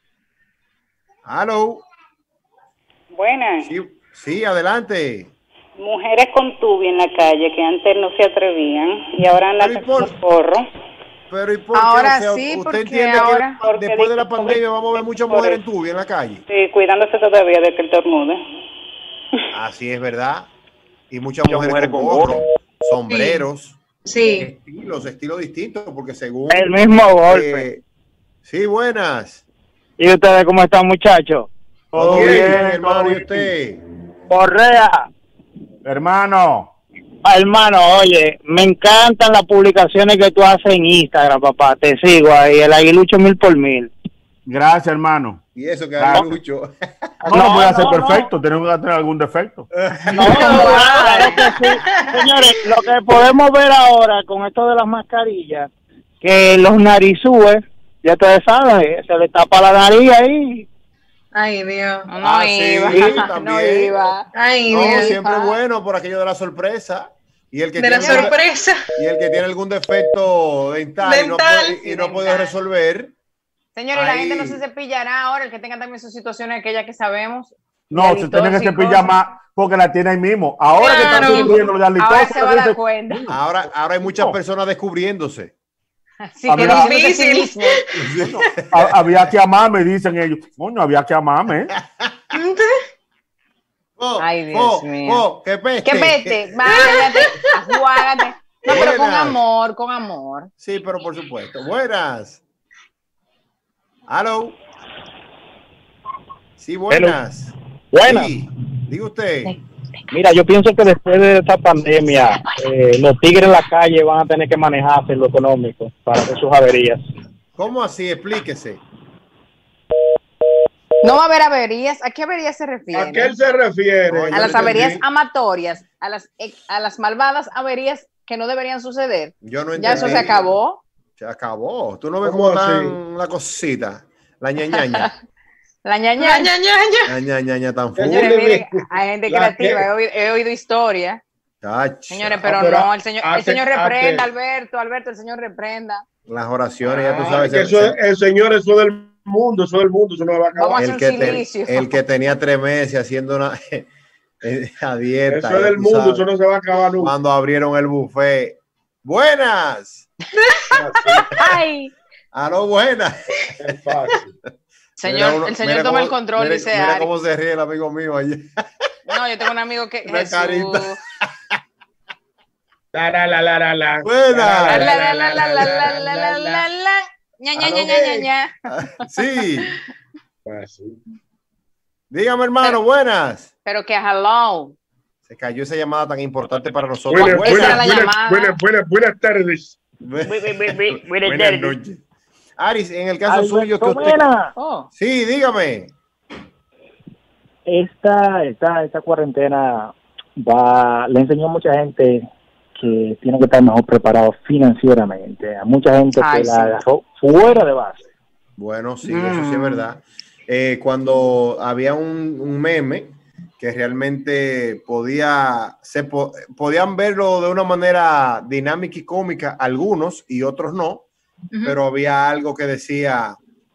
Hello. Buenas. Sí, sí, adelante. Mujeres con tubi en la calle que antes no se atrevían y ahora andan Pero ¿y por- con porro. Pero ¿y por qué? Ahora O sea, sí, ¿usted porque entiende ahora- que después de la pandemia vamos a ver muchas Por mujeres en eso. tubi en la calle? Sí, cuidándose todavía de que el tornude. Así es verdad. Y muchas Muchas mujeres, mujeres con con gorro, sombreros, Sí. estilos, estilos distintos, porque según... El mismo golpe. eh, sí, buenas. ¿Y ustedes cómo están, muchachos? Todo Todo bien, bien, hermano, todo ¿y bien. usted? Correa, Hermano, hermano, oye, me encantan las publicaciones que tú haces en Instagram, papá. Te sigo ahí, el aguilucho mil por mil. gracias, hermano. Y eso que Ah. hay mucho. No, no, puede ser no, no. perfecto, tenemos que tener algún defecto. No, claro que sí. Señores, lo que podemos ver ahora con esto de las mascarillas, que los narizúes, ya ustedes saben, se le tapa la nariz ahí. Ay, Dios. No, Ah, sí, iba. No también. iba. Ay, No, Dios. siempre es bueno por aquello de la sorpresa. Y el que De la tiene algún- sorpresa. y el que tiene algún defecto dental, y no Dental. puede, y no Sí, puede dental. resolver. Señores, la Ahí. gente no se cepillará ahora, el que tenga también sus situaciones, aquellas que sabemos. No, de se tiene que halitosis y cepillar cosas. más porque la tiene ahí mismo. Ahora que Claro. están sufriendo los de Ahora halitosis, se va a dar dice, cuenta. Ahora, ahora hay muchas No. personas descubriéndose. Sí, había, qué difícil. había que amarme, dicen ellos. Coño, había que amarme. Oh, Ay, Dios oh, mío. Oh, ¡qué peste! ¡Qué peste! Váyate, juágate. No, pero con amor, con amor. Sí, pero por supuesto. Buenas. Aló. Sí, buenas. Buenas. Sí, diga usted. Mira, yo pienso que después de esta pandemia, eh, los tigres en la calle van a tener que manejarse en lo económico para hacer sus averías. ¿Cómo así? Explíquese. No va a haber averías. ¿A qué averías se refiere? ¿A qué él se refiere? A las averías amatorias, a las, a las malvadas averías que no deberían suceder. Yo no entendí. Ya eso se acabó. Se acabó. ¿Tú no ves cómo están la cosita? La ñañaña. La ñaña. La ñañaña. La ñañaña tan full. Señores, miren, hay gente creativa. He oído, he oído historia. Tacha. Señores, pero, Ah, pero no, el señor, el hace- señor reprenda, hace- Alberto, Alberto, el señor reprenda. Las oraciones, ya tú Ah, sabes. que eso, es- el señor, eso es del mundo, eso es del mundo, eso no va a acabar. Vamos a el, hacer que un te- silicio. el que tenía tres meses haciendo una eh, a dieta. Eso es ya del tú mundo, sabes. eso no se va a acabar nunca. Cuando abrieron el buffet. Buenas. Ay, Aló, buenas. Es fácil. señor, Mira uno- el señor mira toma cómo- el control, mira- dice Mira Ari. cómo se ríe el amigo mío ayer. No, yo tengo un amigo que Una Jesús. carita. La, la, la, la, la, la. Buena. La, la, la, la, la, la, la, la, la, la, la. Ña, ña, ña, ña, ña, ña. Sí. Pues sí. Dígame, hermano, buenas. Pero que hello. Se cayó esa llamada tan importante para nosotros. Buenas, Buenas, Esa era la buenas, llamada. buenas, buenas, buenas tardes. Buenas noches. Aris, en el caso suyo que usted... Mira, Oh. Sí, dígame. esta, esta, esta cuarentena va, le enseñó a mucha gente que tiene que estar mejor preparado financieramente. A mucha gente Ay, que sí. la agarró fuera de base. Bueno, sí, Mm. eso sí es verdad. Eh, cuando había un, un meme que realmente podía, se po- podían verlo de una manera dinámica y cómica, algunos y otros no, Ujú. pero había algo que decía,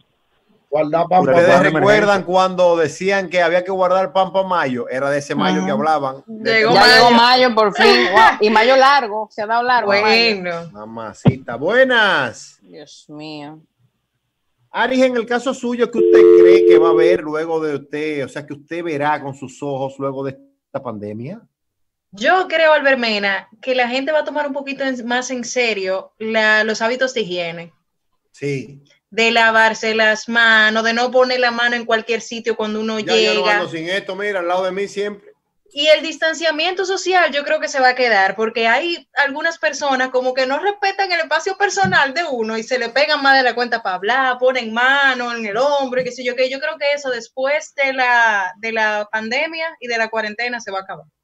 Guarda pan Pero ustedes para recuerdan emergencia. cuando decían que había que guardar pan para mayo, era de ese mayo Ajá. que hablaban. De Llegó Ya mayo. llegó mayo por fin. Wow. Y mayo largo, se ha dado largo. mayo. Bueno. Mamacita, buenas. Dios mío. Aris, en el caso suyo, ¿qué usted cree que va a haber luego de usted? O sea, que usted verá con sus ojos luego de esta pandemia. Yo creo, Albermena, que la gente va a tomar un poquito en- más en serio la- los hábitos de higiene, Sí. de lavarse las manos, de no poner la mano en cualquier sitio cuando uno Ya yo no llega. ando sin esto, mira, al lado de mí siempre. Y el distanciamiento social yo creo que se va a quedar, porque hay algunas personas como que no respetan el espacio personal de uno y se le pegan más de la cuenta para hablar, ponen mano en el hombro y qué sé yo, que yo creo que eso después de la, de la pandemia y de la cuarentena se va a acabar.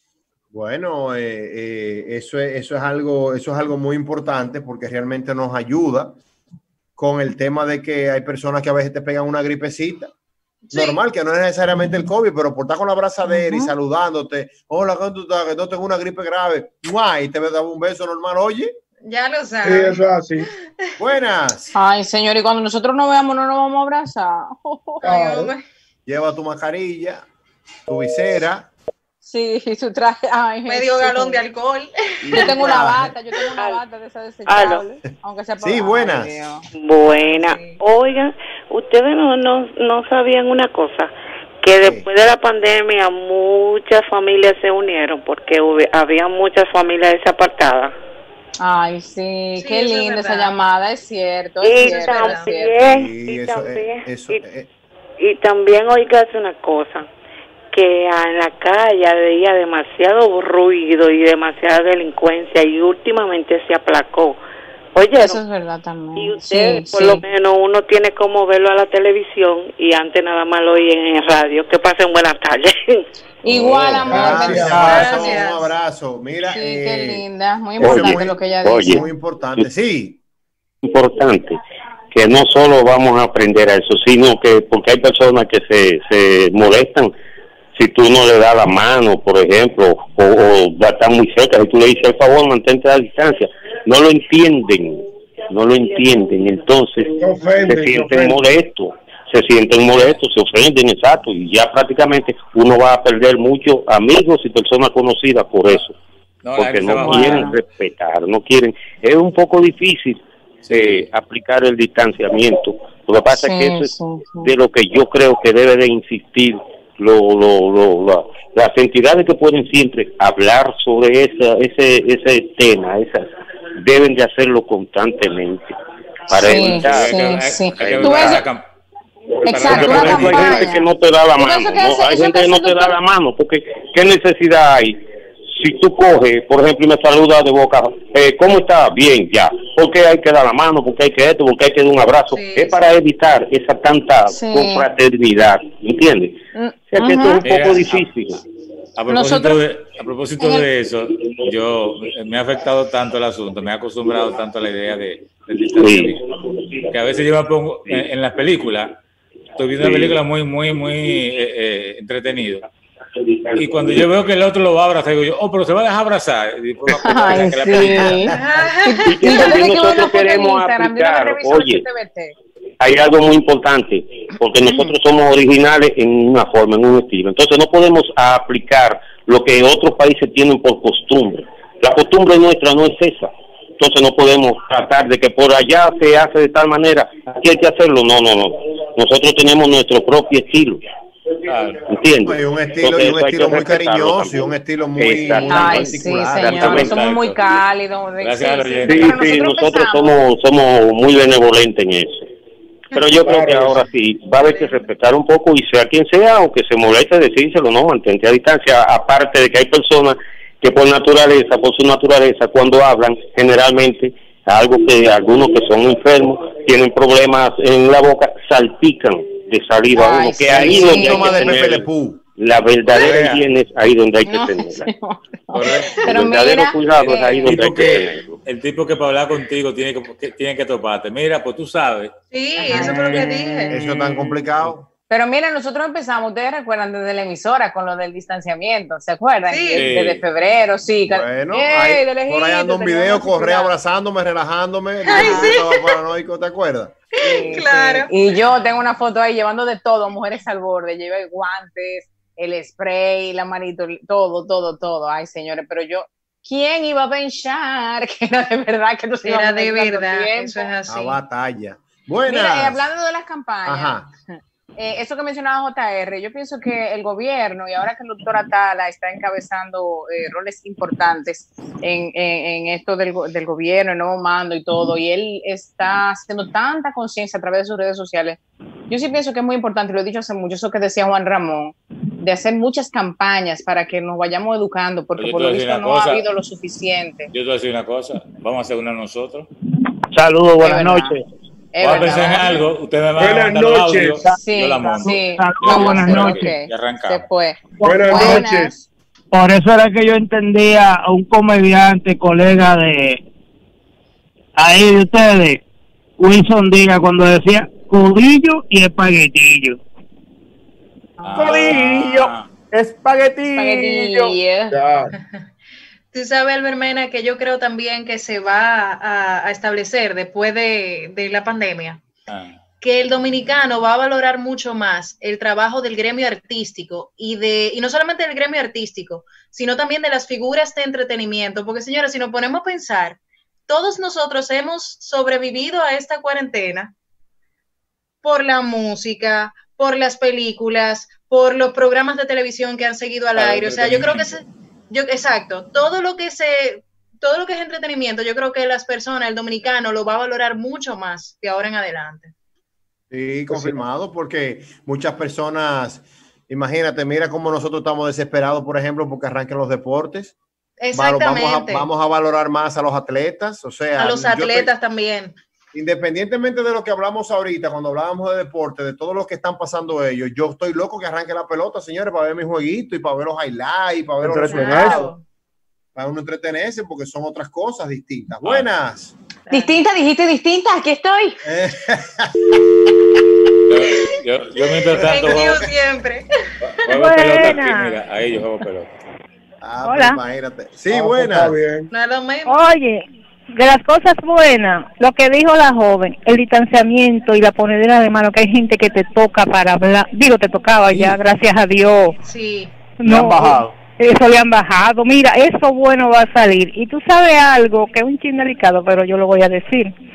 Bueno, eh, eh, eso es, eso es algo, eso es algo muy importante porque realmente nos ayuda con el tema de que hay personas que a veces te pegan una gripecita. Sí. Normal, que no es necesariamente el COVID, pero por estar con la abrazadera y Ujú. saludándote, hola, ¿cómo tú estás? Que no tengo una gripe grave, ¡mua! Y te da un beso normal, oye, Ya lo Sí, saben. eso es así. buenas, Ay, señor, y cuando nosotros nos veamos, no nos vamos a abrazar. Ay, hombre. lleva tu mascarilla, tu visera. Sí, su traje. Ay, Medio Jesús. galón de alcohol. Yo tengo una bata, yo tengo una bata de esa desechable. Aunque sea para- Sí, buenas. Ay, Dios. Buena. Sí. Oigan, ustedes no, no, no sabían una cosa, que después de la pandemia muchas familias se unieron porque hubo- había muchas familias desapartadas. Ay, sí, Sí, qué eso es linda esa verdad. llamada, es cierto, Y es cierto, es cierto. también, Sí, y eso, también, eh, eso, y, eh, y también oigas una cosa, que en la calle había demasiado ruido y demasiada delincuencia y últimamente se aplacó. Oye, Eso es verdad también. y ustedes, Sí, por sí. lo menos, uno tiene como verlo a la televisión y antes nada más lo oyen en radio. Que pasen buenas tardes. Igual, amor, gracias, bendiciones. abrazo, un abrazo. Mira, Sí, eh, qué linda, muy eso es importante muy- lo que ella oye. dice. muy importante. Sí, Importante que no solo vamos a aprender a eso, sino que porque hay personas que se, se molestan si tú no le das la mano, por ejemplo, o, o están muy cerca, si tú le dices, por favor, mantente a la distancia, no lo entienden, no lo entienden, entonces Se ofenden, se se sienten ofenden. molestos, se sienten molestos, se ofenden, exacto, y ya prácticamente uno va a perder muchos amigos y personas conocidas por eso, No, la porque gente se va no a quieren Bueno. respetar, no quieren, es un poco difícil eh, aplicar el distanciamiento. Lo que pasa Sí, es que eso es sí, sí. de lo que yo creo que debe de insistir lo, lo, lo, la- las entidades que pueden siempre hablar sobre esa, ese, ese tema, esas, deben de hacerlo constantemente para Sí, evitar. sí, sí. Hay que Tú preparar ves- la cam- Exacto, Porque, una por ejemplo, hay gente campaña. que no te da la Yo mano, pienso que ¿no? ese- Hay eso gente que que no hace te da doctor- la mano, porque ¿qué necesidad hay? Si tú coges, por ejemplo, y me saludas de boca, eh, ¿cómo está? Bien, ya. ¿Por qué hay que dar la mano? ¿Por qué hay que esto? ¿Por qué hay que dar un abrazo? Es para evitar esa tanta Sí. confraternidad, ¿entiendes? Mm, O sea que esto es un Mira, poco a- difícil. A propósito, Nosotros- de, a propósito de eso, yo me ha afectado tanto el asunto, me ha acostumbrado tanto a la idea de, del distanciamiento, que a veces yo me pongo en, en las películas, estoy viendo una Sí. película muy, muy, muy eh, eh, entretenido, y cuando yo veo que el otro lo va a abrazar, digo yo, oh, pero se va a dejar abrazar. Y después me acuerdo Ay, que la sí. Y que Y yo también desde que veo una nosotros foto en queremos Instagram, de una vez aplicar, reviso el oye, T V T. hay algo muy importante, porque nosotros somos originales en una forma, en un estilo. Entonces no podemos aplicar lo que otros países tienen por costumbre. La costumbre nuestra no es esa. Entonces no podemos tratar de que por allá se hace de tal manera, aquí hay que hacerlo. No, no, no. Nosotros tenemos nuestro propio estilo. ¿Entiendes? Y un estilo, Entonces, y un eso hay estilo que muy respetarlo cariñoso y también. un estilo muy, Exactamente. muy Ay, sí, particular. señores, somos muy cálidos. Gracias, sí, Adrián. sí, Sí, pero sí, nosotros pensamos- somos somos muy benevolentes en eso. Pero yo creo que ahora sí va a haber que respetar un poco y sea quien sea, aunque se moleste decírselo, no, mantente a distancia. Aparte de que hay personas que por naturaleza, por su naturaleza, cuando hablan, generalmente, algo que algunos que son enfermos, tienen problemas en la boca, salpican de saliva a Ay, uno, que sí, ahí sí. donde hay Síntoma que de Pepe tener Le Pew. la verdadera Vea. higiene, es ahí donde hay que No, tenerla. Correcto. Pero El verdadero mira, cuidado es ahí El donde hay tipo, que que, tenerlo. el tipo que para hablar contigo tiene que, que- tiene que toparte. Mira, pues tú sabes. Sí, eso fue lo que dije. Eso es tan complicado. Pero miren, nosotros empezamos, ustedes recuerdan desde la emisora con lo del distanciamiento, ¿se acuerdan? Sí. De- Desde febrero, sí. Bueno, Ey, ahí- de lejito, por ahí ando un teníamos video, así corre cuidado. abrazándome, relajándome. Ay, Yo sí. estaba paranoico, ¿te acuerdas? Sí, Claro. sí. Y yo tengo una foto ahí llevando de todo, mujeres al borde, llevé guantes, el spray, la manito, todo, todo, todo. Ay, señores, pero yo, ¿quién iba a pensar que era de verdad que nos íbamos Era a de ver tanto verdad, tiempo? eso es A así. batalla. Buenas. Mira, eh, hablando de las campañas, Ajá. eh, eso que mencionaba J R, yo pienso que el gobierno, y ahora que el doctor Atala está encabezando eh, roles importantes en, en, en esto del, go- del gobierno, el nuevo mando y todo, y él está haciendo tanta conciencia a través de sus redes sociales, yo sí pienso que es muy importante, y lo he dicho hace mucho, eso que decía Juan Ramón, de hacer muchas campañas para que nos vayamos educando, porque Oye, por te lo voy a decir visto una no ha cosa. habido lo suficiente. Yo te voy a decir una cosa. Vamos a hacer una nosotros. Saludos, buenas Es verdad. noches. Es Vamos a verdad. pensar en algo. Ustedes me van a Buenas mandar los noches. audios. Sí, Yo la monto. sí. Saludos, Vamos a buenas hacer, noches. ok. Y arrancamos. Se fue. Buenas Buenas. noches. Por eso era que yo entendía a un comediante, colega de ahí de ustedes, Wilson Díaz, cuando decía codillo y espaguetillo. Ah, Espaguetillo. Espaguetillo. Ya. Tú sabes, Albert Mena, que yo creo también que se va a, a establecer después de, de la pandemia, ah. que el dominicano va a valorar mucho más el trabajo del gremio artístico y de y no solamente del gremio artístico, sino también de las figuras de entretenimiento, porque señores, si nos ponemos a pensar, todos nosotros hemos sobrevivido a esta cuarentena por la música, por las películas, por los programas de televisión que han seguido al Claro, aire, o sea, yo creo que se, yo exacto, todo lo que se todo lo que es entretenimiento, yo creo que las personas, el dominicano lo va a valorar mucho más de ahora en adelante. Sí, confirmado, porque muchas personas, imagínate, mira cómo nosotros estamos desesperados, por ejemplo, porque arranquen los deportes. Valo- Vamos a, Exactamente. vamos a valorar más a los atletas, o sea, A los yo estoy- atletas también. independientemente de lo que hablamos ahorita, cuando hablábamos de deporte, de todo lo que están pasando ellos, yo estoy loco que arranque la pelota, señores, para ver mi jueguito y para ver los highlights, para ver los Entretenerse. resultados, para uno entretenerse, porque son otras cosas distintas. Buenas. Distinta, dijiste distinta, aquí estoy. Eh, Yo, yo, yo mientras tanto Thank juego, you siempre. juego pelota aquí, Buena. mira, ahí yo juego pelota. ah, Hola. pues imagínate. Sí, Ah, pues buenas. está bien. No es lo mismo. Oye, de las cosas buenas, lo que dijo la joven, el distanciamiento y la ponedera de mano, que hay gente que te toca para hablar, digo, te tocaba ya, gracias a Dios. Sí. Le han bajado. Eso le han bajado. Mira, eso bueno va a salir. Y tú sabes algo que es un chin delicado, pero yo lo voy a decir.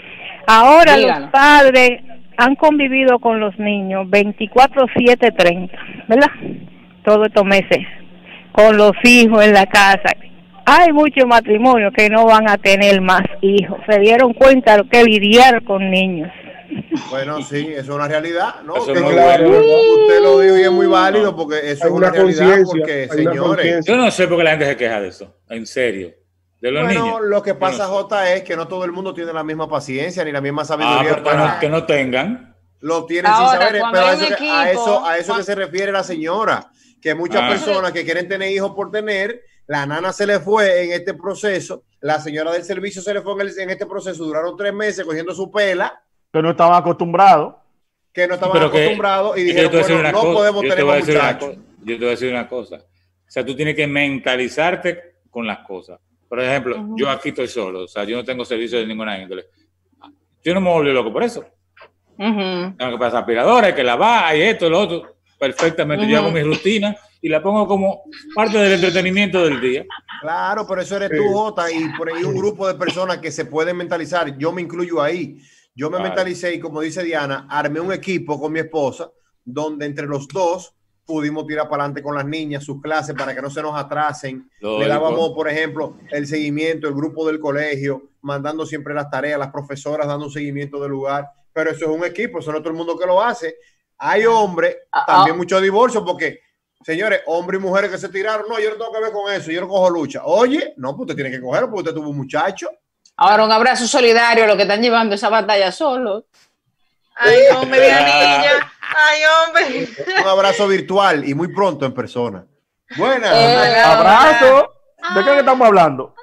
Ahora Dígalo. los padres han convivido con los niños veinticuatro siete treinta, ¿verdad? Todos estos meses, con los hijos en la casa. Hay muchos matrimonios que no van a tener más hijos. Se dieron cuenta de lo que es lidiar con niños. Bueno, sí, eso es una realidad, ¿no? Eso Que es muy claro, bueno. Usted lo dijo y es muy válido porque eso Hay es una una realidad. conciencia, Porque, hay una señores, conciencia. Yo no sé por qué la gente se queja de eso, en serio. De los bueno, niños. lo que Yo pasa, no sé. Jota, es que no todo el mundo tiene la misma paciencia ni la misma Ah, sabiduría pero que para... no, que no tengan. Lo tienen Ahora, sin saber, cuando pero a hay un eso, que, a equipo, eso, a eso cuando- que se refiere la señora, que muchas Ah. personas que quieren tener hijos por tener, la nana se le fue en este proceso, la señora del servicio se le fue en, el- en este proceso, duraron tres meses cogiendo su pela, Que no estaban acostumbrados. que no estaban Pero que- acostumbrados y yo dijeron, te voy a decir bueno, una no cosa, podemos yo te tener voy a más decir una muchachos. cosa, Yo te voy a decir una cosa. O sea, tú tienes que mentalizarte con las cosas. Por ejemplo, Ujú. yo aquí estoy solo, o sea, yo no tengo servicio de ninguna índole. Yo no me volví loco por eso. Ujú. Tengo que pasar aspiradora, hay que lavar, hay esto, lo otro. Perfectamente, yo Ujú. hago mi rutina y la pongo como parte del entretenimiento del día. Claro, pero eso eres tú, Jota, y por ahí un grupo de personas que se pueden mentalizar. Yo me incluyo ahí. Yo me Claro. mentalicé y, como dice Diana, armé un equipo con mi esposa donde entre los dos pudimos tirar para adelante con las niñas, sus clases, para que no se nos atrasen. Lógico. Le dábamos, por ejemplo, el seguimiento, el grupo del colegio, mandando siempre las tareas, las profesoras dando un seguimiento del lugar. Pero eso es un equipo, eso no es todo el mundo que lo hace. Hay hombres, Ah, también ah. muchos divorcios, porque, señores, hombres y mujeres que se tiraron, no, yo no tengo que ver con eso, yo no cojo lucha. Oye, no, pues usted tiene que cogerlo porque usted tuvo un muchacho. Ahora un abrazo solidario a los que están llevando esa batalla solos. Ay, hombre, mira, niña. Ay, hombre. Un abrazo virtual y muy pronto en persona. Buenas. Eh, Abrazo. ¿De qué que estamos hablando?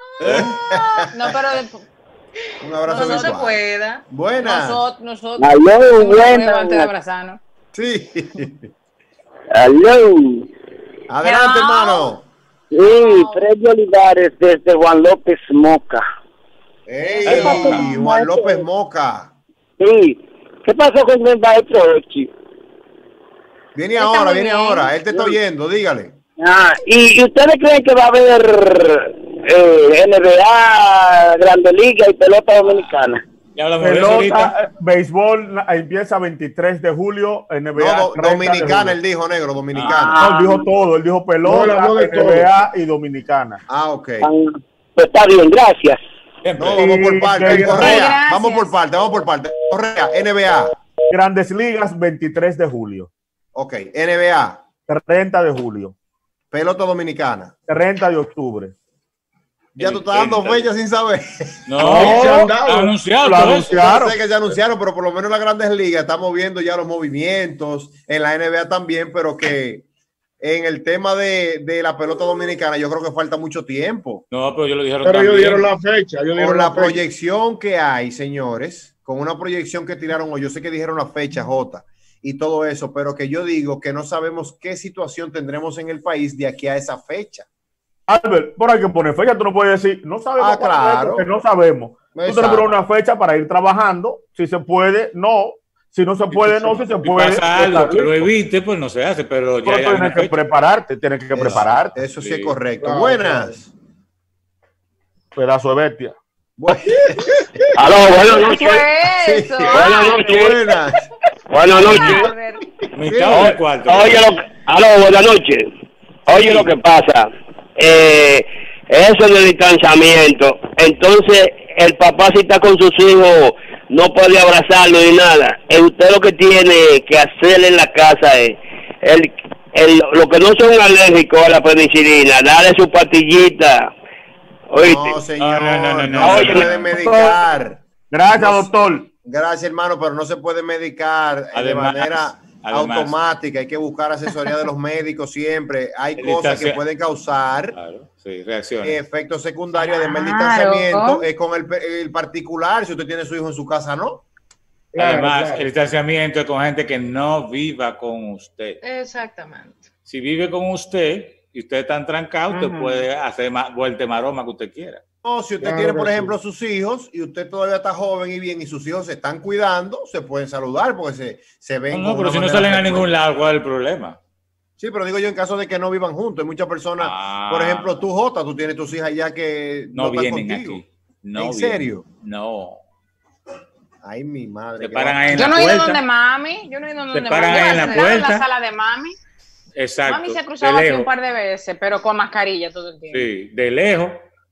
No, pero de- Un abrazo No, no se virtual. pueda. Buenas. nosotros, nosotros. Aló, somos buenas. antes de abrazarnos. Sí. Aló. Adelante, Hello. hermano. Sí, Freddy Olivares desde Juan López Moca. Ey, ¿Qué pasó, Juan maestro? López Moca. Sí. ¿Qué pasó con el maestro Ochi? Viene Está ahora, muy viene bien. ahora. Él te está oyendo, dígale. Ah, ¿y, y ustedes creen que va a haber eh, N B A, Grande Liga y pelota dominicana? Ya hablamos de eso ahorita. Pelota, eh, béisbol na- empieza veintitrés de julio, N B A No, do- treinta de dominicana, julio. él dijo, negro, dominicana. Ah. No, él dijo todo, él dijo No, pelota, él habló de N B A y dominicana. Ah, ok. Ah, pues está bien, gracias. Siempre. No, vamos por Y parte. de- Correa, Gracias. vamos por parte, vamos por parte. Correa, N B A. Grandes Ligas, veintitrés de julio, Ok, N B A. treinta de julio, Pelota dominicana. treinta de octubre. Ya tú estás dando fechas sin saber. No, se han dado. está anunciado. Lo todo eso. anunciaron. Yo sé que se anunciaron, pero por lo menos en las grandes ligas estamos viendo ya los movimientos, en la N B A también, pero que en el tema de, de la pelota dominicana yo creo que falta mucho tiempo. No, pero yo lo dijeron Pero ellos también. dieron la fecha. Ellos dieron Con la la fecha. proyección que hay, señores, con una proyección que tiraron hoy, yo sé que dijeron la fecha, Jota, y todo eso, pero que yo digo que no sabemos qué situación tendremos en el país de aquí a esa fecha. Albert, por hay que poner fecha, tú no puedes decir, no sabemos, Ah, cuándo es, claro. porque no sabemos. Tú tienes que Exacto. poner una fecha para ir trabajando, si se puede, no, si no se puede, no, si se Si puede. pasa algo está que lo listo. evite, pues no se hace, pero ya Pero hay tienes una que fecha. prepararte, tienes que Eso- prepararte, Eso sí, Sí. es correcto. Claro, Buenas. pedazo de bestia. Bu- Aló, buenas ¿Qué noches. fue eso? Buenas noches. Buenas. Buenas noches. Albert. Mitad del cuarto. Oye, lo que, aló, buenas noches. Oye, lo que pasa, eh, eso del distanciamiento. Entonces, el papá si está con sus hijos, no puede abrazarlo ni nada. Eh, usted lo que tiene que hacer en la casa es, el, el, lo que no son alérgicos a la penicilina, darle su pastillita. Oíste. No, señor, No, no, no, no, no, no. se Oye, puede medicar. Gracias, No, doctor. Gracias, hermano, pero no se puede medicar Además, de manera además. automática. Hay que buscar asesoría de los médicos siempre. Hay El cosas que distancia- pueden causar Claro, sí, reacciones. efectos secundarios. Además, el Claro. distanciamiento es con el, pe- el particular. Si usted tiene su hijo en su casa, no. Claro, Además, claro. el distanciamiento es con gente que no viva con usted. Exactamente. Si vive con usted y usted está trancado, usted Ujú. puede hacer ma- vuelta maroma que usted quiera. No, si usted Claro tiene, que por sí. ejemplo, sus hijos y usted todavía está joven y bien y sus hijos se están cuidando, se pueden saludar porque se, se No, ven. no, con pero una si no manera salen a frecuente. ningún lado, ¿cuál es el problema? Sí, pero digo yo en caso de que no vivan juntos. Hay muchas personas, Ah. por ejemplo, tú, Jota, tú tienes tus hijas ya que No, están vienen contigo. aquí. No ¿En vienen. serio? No. Ay, mi madre. Se paran ahí en yo la no he ido puerta. donde mami. Yo no he ido donde Se mami. paran Yo ahí en la he estado puerta. en la sala de mami. Exacto. Mami se ha de cruzado aquí lejos. un par de veces, pero con mascarilla todo el tiempo. Sí, de lejos,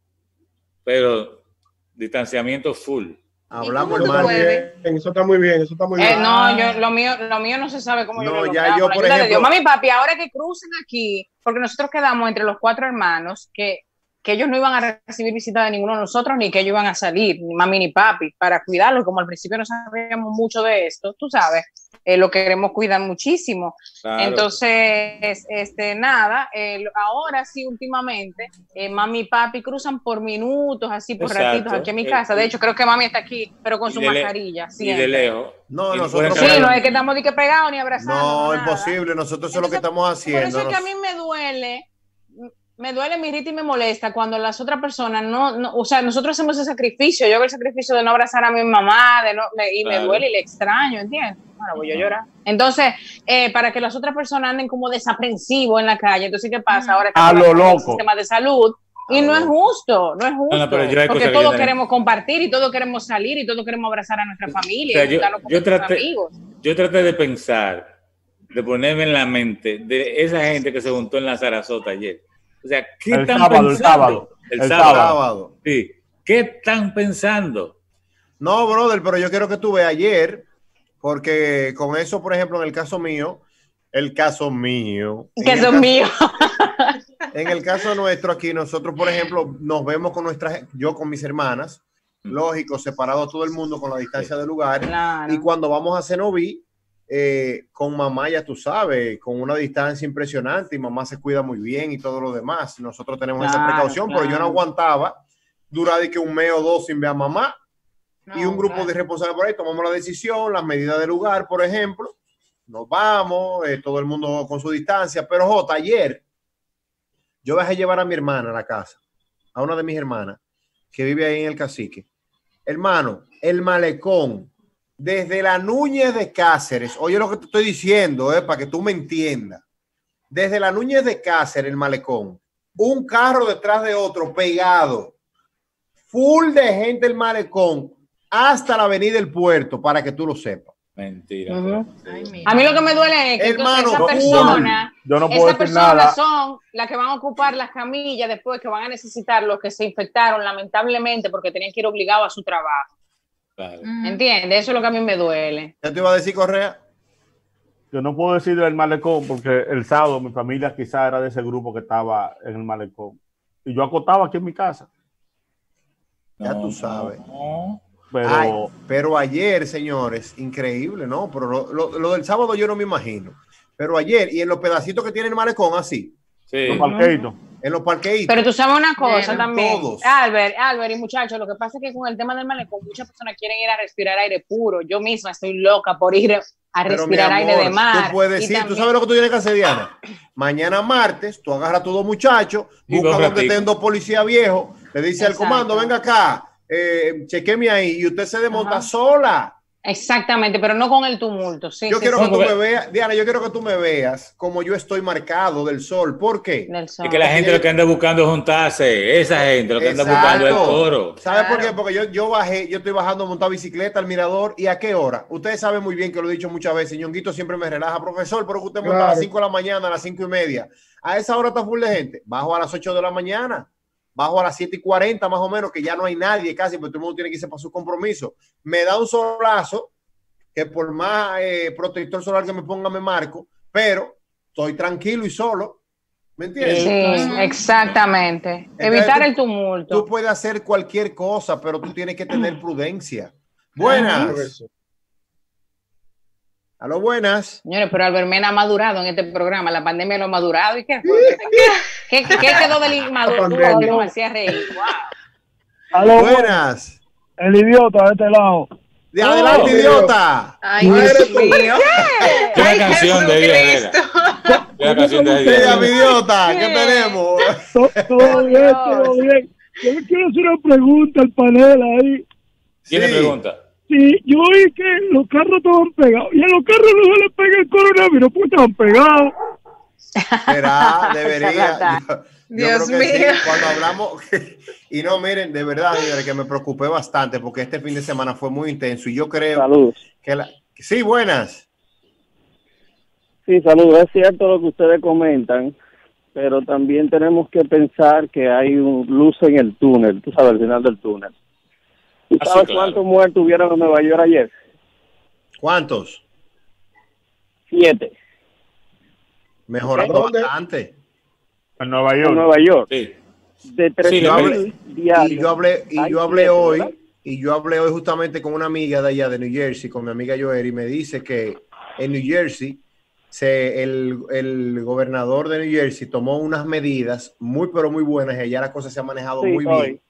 pero distanciamiento full. Hablamos Eso está hermano. muy bien, eso está muy bien, eso está muy Eh, bien. no, yo, lo mío, lo mío no se sabe cómo yo No, lo ya lograba, yo, con la por ayuda de ejemplo- Dios. Mami y papi, ahora que crucen aquí, porque nosotros quedamos entre los cuatro hermanos, que, que ellos no iban a recibir visita de ninguno de nosotros, ni que ellos iban a salir, ni mami ni papi, para cuidarlos, como al principio no sabíamos mucho de esto, tú sabes, eh, lo queremos cuidar muchísimo. Claro. Entonces, este, nada, eh, lo- ahora sí, últimamente, eh, mami y papi cruzan por minutos, así por Exacto. ratitos, aquí en mi Eh, casa. De y- hecho, creo que mami está aquí, pero con y su de le- mascarilla. Y siempre. de lejos. No, Y no nosotros- pueden Sí, saber- no es que estamos ni que pegados ni abrazados. No, nada. imposible. Nosotros eso es lo que estamos Por haciendo. eso es que a Nos- mí me duele, me duele, me irrita y me molesta cuando las otras personas no, no, o sea, nosotros hacemos ese sacrificio. Yo hago el sacrificio de no abrazar a mi mamá, de no, me- y Claro. me duele y le extraño, ¿entiendes? Ahora voy a llorar. Entonces, eh, para que las otras personas anden como desaprensivos en la calle, entonces, ¿qué pasa? Ahora A lo con el loco. sistema de salud. Y no es justo, no es justo, No, no, pero yo hay porque cosas que yo todos también- queremos compartir y todos queremos salir y todos queremos abrazar a nuestra familia O sea, y yo, juntarnos con yo nuestros traté, amigos. yo traté de pensar, de ponerme en la mente de esa gente que se juntó en la Sarasota ayer. O sea, ¿qué El están sábado, el pensando? sábado. El El sábado. sábado. Sí. ¿Qué están pensando? No, brother, pero yo quiero que tú veas ayer, porque con eso, por ejemplo, en el caso mío, el caso mío. en Que el son caso- míos. En el caso nuestro aquí, nosotros, por ejemplo, nos vemos con nuestras, yo con mis hermanas, lógico, separado todo el mundo con la distancia del lugar. Claro. Y cuando vamos a Cenoví, eh, con mamá, ya tú sabes, con una distancia impresionante, y mamá se cuida muy bien y todo lo demás. Nosotros tenemos esa Claro, precaución, pero yo no claro. aguantaba durar de que un mes o dos sin ver a mamá. y No, un grupo claro. de responsables por ahí tomamos la decisión, las medidas del lugar, por ejemplo, nos vamos, eh, todo el mundo con su distancia, pero Jota, ayer yo dejé llevar a mi hermana a la casa, a una de mis hermanas, que vive ahí en el Cacique. Hermano, el malecón, desde la Núñez de Cáceres, oye lo que te estoy diciendo, eh, para que tú me entiendas, desde la Núñez de Cáceres, el malecón, un carro detrás de otro pegado, full de gente el malecón, hasta la avenida del puerto, para que tú lo sepas. Mentira. Ujú. A mí lo que me duele es que Hermano, entonces esas yo no- personas, yo no puedo esas decir personas nada. son las que van a ocupar las camillas después, que van a necesitar los que se infectaron lamentablemente porque tenían que ir obligados a su trabajo. Claro. ¿Entiendes? Eso es lo que a mí me duele. ¿Qué te iba a decir, Correa? Yo no puedo decir del malecón porque el sábado mi familia quizá era de ese grupo que estaba en el malecón. Y yo acotaba aquí en mi casa. Ya tú sabes. Pero Ay, pero ayer, señores, increíble, ¿no? Pero lo, lo- lo del sábado yo no me imagino. Pero ayer, y en los pedacitos que tiene el malecón, así. Sí. los parqueitos. En los parqueitos. Pero tú sabes una cosa Bien, también, todos. Albert, Albert y muchachos, lo que pasa es que con el tema del malecón muchas personas quieren ir a respirar aire puro. Yo misma estoy loca por ir a Pero, mi respirar amor, aire de mar. Tú puedes Y decir, tú también- sabes lo que tú tienes que hacer, Diana. Mañana martes, tú agarras a tus dos muchachos, Y busca dos donde ratitos. estén dos policías viejos, le dice al Exacto. comando, venga acá, eh, chequeme ahí, y usted se desmonta Ajá. sola. Exactamente, pero no con el tumulto. Sí, Yo sí, quiero sí. que tú me veas, Diana, yo quiero que tú me veas como yo estoy marcado del sol. ¿Por qué? Del sol. Es que la gente lo que anda buscando es juntarse, esa gente lo que anda Exacto. buscando es el coro. ¿Sabe por qué? Porque yo, yo bajé, yo estoy bajando a montar bicicleta al mirador. ¿Y a qué hora? Ustedes saben muy bien que lo he dicho muchas veces. Ñonguito siempre me relaja, profesor, pero que usted monta a las Claro. cinco de la mañana, a las cinco y media. A esa hora está full de gente. Bajo a las ocho de la mañana. Bajo a las siete y cuarenta más o menos, que ya no hay nadie casi, porque todo el mundo tiene que irse para su compromiso. Me da un solazo, que por más eh, protector solar que me ponga me marco, pero estoy tranquilo y solo. ¿Me entiendes? Sí, exactamente. Entonces, Evitar tú- el tumulto. Tú puedes hacer cualquier cosa, pero tú tienes que tener prudencia. Buenas. Aló, buenas. Señores, pero Albert Mena ha madurado en este programa. La pandemia lo ha madurado. ¿Y qué fue? ¿Qué, qué quedó del inmaduro? pandemia. Que me hacía reír. Wow. Aló, Buenas. el idiota de este lado. De adelante, Oh, idiota. Ay, No Dios eres tú. mío. Es una Ay, canción de Eddie Herrera. Jesucristo. Es una canción de Eddie Dígame, Herrera. idiota, ¿qué ¿Qué? tenemos? To- Todo bien, todo bien. Yo le quiero hacer una pregunta al panel ahí. ¿Quién le Sí. pregunta? Sí, yo oí que los carros estaban pegados. Y a los carros no se les pega el coronavirus porque estaban pegados. Será, debería. Yo, Dios yo creo que mío. sí, cuando hablamos, y no, miren, de verdad, señores, que me preocupé bastante porque este fin de semana fue muy intenso y yo creo Saludos. que la... Sí, buenas. Sí, saludos. Es cierto lo que ustedes comentan, pero también tenemos que pensar que hay un luz en el túnel, tú sabes, al final del túnel. ¿Tú Ah, sí, sabes claro. cuántos muertos hubieron en Nueva York ayer? ¿Cuántos? Siete. Mejorando ¿Dónde? bastante. En Nueva En York. Nueva York. Sí. De tres Sí, Yo le- hablé, diarios. y yo hablé, y Hay yo hablé siete, hoy, ¿verdad? y yo hablé hoy justamente con una amiga de allá de New Jersey, con mi amiga Joeri, y me dice que en New Jersey se, el, el gobernador de New Jersey tomó unas medidas muy pero muy buenas y allá la cosa se ha manejado Sí, muy hoy. bien.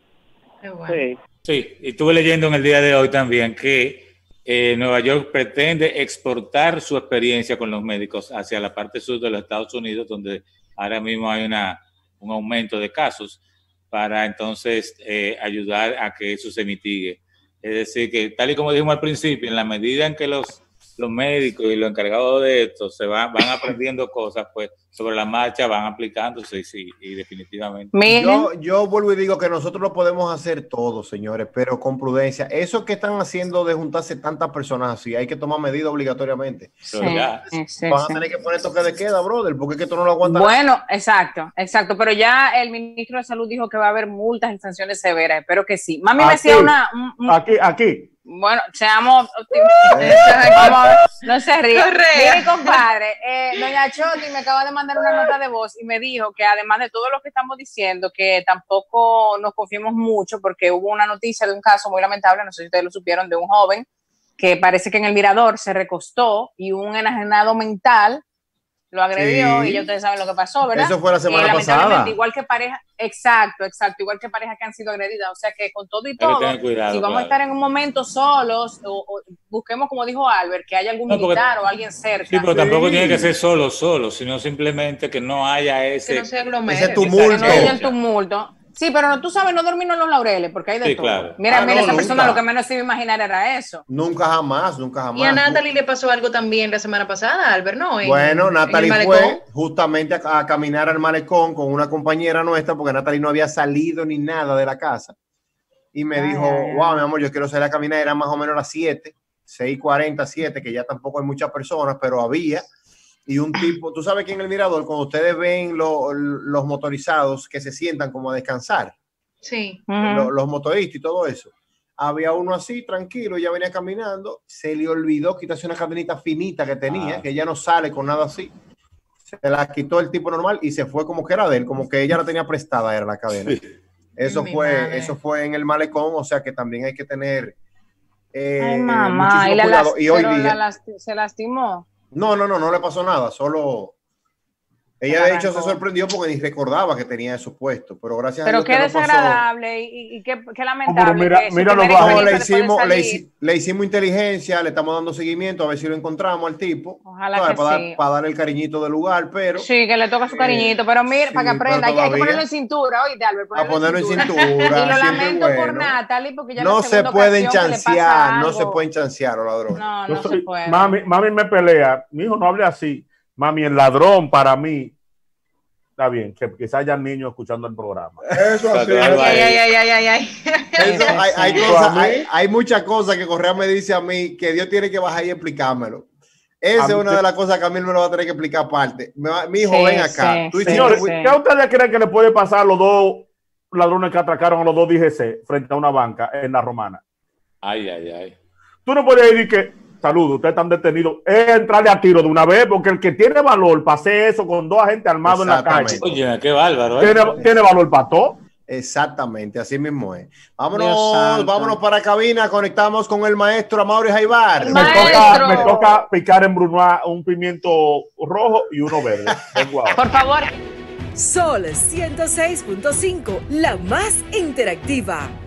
Qué bueno. Sí. Sí, y estuve leyendo en el día de hoy también que eh, Nueva York pretende exportar su experiencia con los médicos hacia la parte sur de los Estados Unidos, donde ahora mismo hay una, un aumento de casos, para entonces eh, ayudar a que eso se mitigue. Es decir, que tal y como dijimos al principio, en la medida en que los, los médicos y los encargados de esto se van, van aprendiendo cosas, pues sobre la marcha van aplicándose, y sí, y definitivamente. Miren, Yo, yo vuelvo y digo que nosotros lo podemos hacer todo, señores, pero con prudencia. Eso que están haciendo de juntarse tantas personas así, hay que tomar medidas obligatoriamente. sí, Pero ya, sí, sí, Van a sí. tener que poner toque de queda, brother, porque es que esto no lo aguanta. Bueno, exacto, exacto, pero ya el ministro de Salud dijo que va a haber multas y sanciones severas, espero que sí. Mami me Aquí. decía una, un- un- Aquí, aquí. bueno, seamos optimistas. Vamos a ver, no se ríe. Correa. Mire, compadre, eh, doña Choti me acaba de mandar una nota de voz y me dijo que además de todo lo que estamos diciendo, que tampoco nos confiemos mucho porque hubo una noticia de un caso muy lamentable, no sé si ustedes lo supieron, de un joven que parece que en el Mirador se recostó y un enajenado mental lo agredió Sí. y ya ustedes saben lo que pasó, ¿verdad? Eso fue la semana Eh, lamentablemente, pasada. igual que pareja, exacto, exacto, igual que parejas que han sido agredidas, o sea que con todo y hay que todo, tener cuidado. si vamos a claro. estar en un momento solos, o, o busquemos, como dijo Albert, que haya algún No, porque- militar o alguien cerca. Sí, pero tampoco Sí. tiene que ser solo, solo, sino simplemente que no haya ese... Que no se aglomere. Ese Que tumulto. no haya el tumulto. Sí, pero no, tú sabes, no dormirnos en los laureles, porque hay de Sí, todo. claro. Mira, Ah, mira, no, esa persona nunca. lo que menos se iba a imaginar era eso. Nunca jamás, nunca jamás. Y a Natalie le pasó algo también la semana pasada, Albert, ¿no? En- Bueno, en Natalie el fue malecón. justamente a, a caminar al malecón con una compañera nuestra, porque Natalie no había salido ni nada de la casa. Y me Ay, dijo, ay, ay. wow, mi amor, yo quiero salir a caminar. Eran más o menos las siete, seis cuarenta, siete, que ya tampoco hay muchas personas, pero había. Y un tipo, tú sabes que en el Mirador, cuando ustedes ven lo- los motorizados que se sientan como a descansar, Sí. Ujú. lo- los motoristas y todo eso. Había uno así, tranquilo, ya venía caminando, se le olvidó quitarse una cadenita finita que tenía, Ah. que ya no sale con nada así. Se la quitó el tipo normal y se fue como que era de él, como que ella la tenía prestada, era la cadena. Eso Mi fue, madre. eso fue en el malecón, o sea que también hay que tener eh, Ay, mamá, muchísimo y, la cuidado. las- Y hoy pero día, la lasti- se lastimó. no, no, no, no le pasó nada, solo ella Se de hecho se arrancó. sorprendió porque ni recordaba que tenía eso puesto, pero gracias a Pero Dios qué que no pasó. desagradable y, y- y qué, qué lamentable. mira- que su mira lo primera bajo. No, le experiencia después de hicimos, le, salir- hici- le hicimos inteligencia, le estamos dando seguimiento a ver si lo encontramos al tipo. Ojalá ¿sabes? que para, sí. dar, para darle el cariñito del lugar, pero Sí, que le toca su cariñito, pero mira, sí, para que aprenda, pero hay, que- hay que todavía- ponerlo en cintura, oíste, Albert, a ponerlo en cintura. Y lo siempre lamento por bueno. Natalie, porque ya No la se segunda pueden ocasión que le pasa chancear, no algo. se pueden chancear los ladrones. No, Yo no soy- se puede. mami, mami me pelea. Mi hijo no hable así. Mami, el ladrón para mí. Está bien, que quizás haya niños escuchando el programa. Eso así. Claro, Ay, ay, ay, ay, ay, ay. Eso, hay, hay, Sí. cosas, A mí- hay, hay muchas cosas que Correa me dice a mí que Dios tiene que bajar y explicármelo. Esa A es mí una sí. de las cosas que a mí me lo va a tener que explicar aparte. Me va- Mi hijo, Sí, ven acá. sí, Tú sí. hiciste- Señores, sí. ¿qué ustedes creen que le puede pasar a los dos ladrones que atracaron a los dos D G C frente a una banca en la Romana? Ay, ay, ay. Tú no puedes decir que, saludos, ustedes están detenidos, es entrarle a tiro de una vez, porque el que tiene valor para hacer eso con dos agentes armados en la calle, Exactamente. Oye, qué bárbaro, ¿eh? tiene, tiene valor para todo. Exactamente, así mismo es. Dios Vámonos, santo. vámonos para cabina, conectamos con el maestro Amaury Jaibar. El Me Maestro. toca, me toca picar en Brunois un pimiento rojo y uno verde. Vengo ahora. Por favor. Sol ciento seis punto cinco, la más interactiva.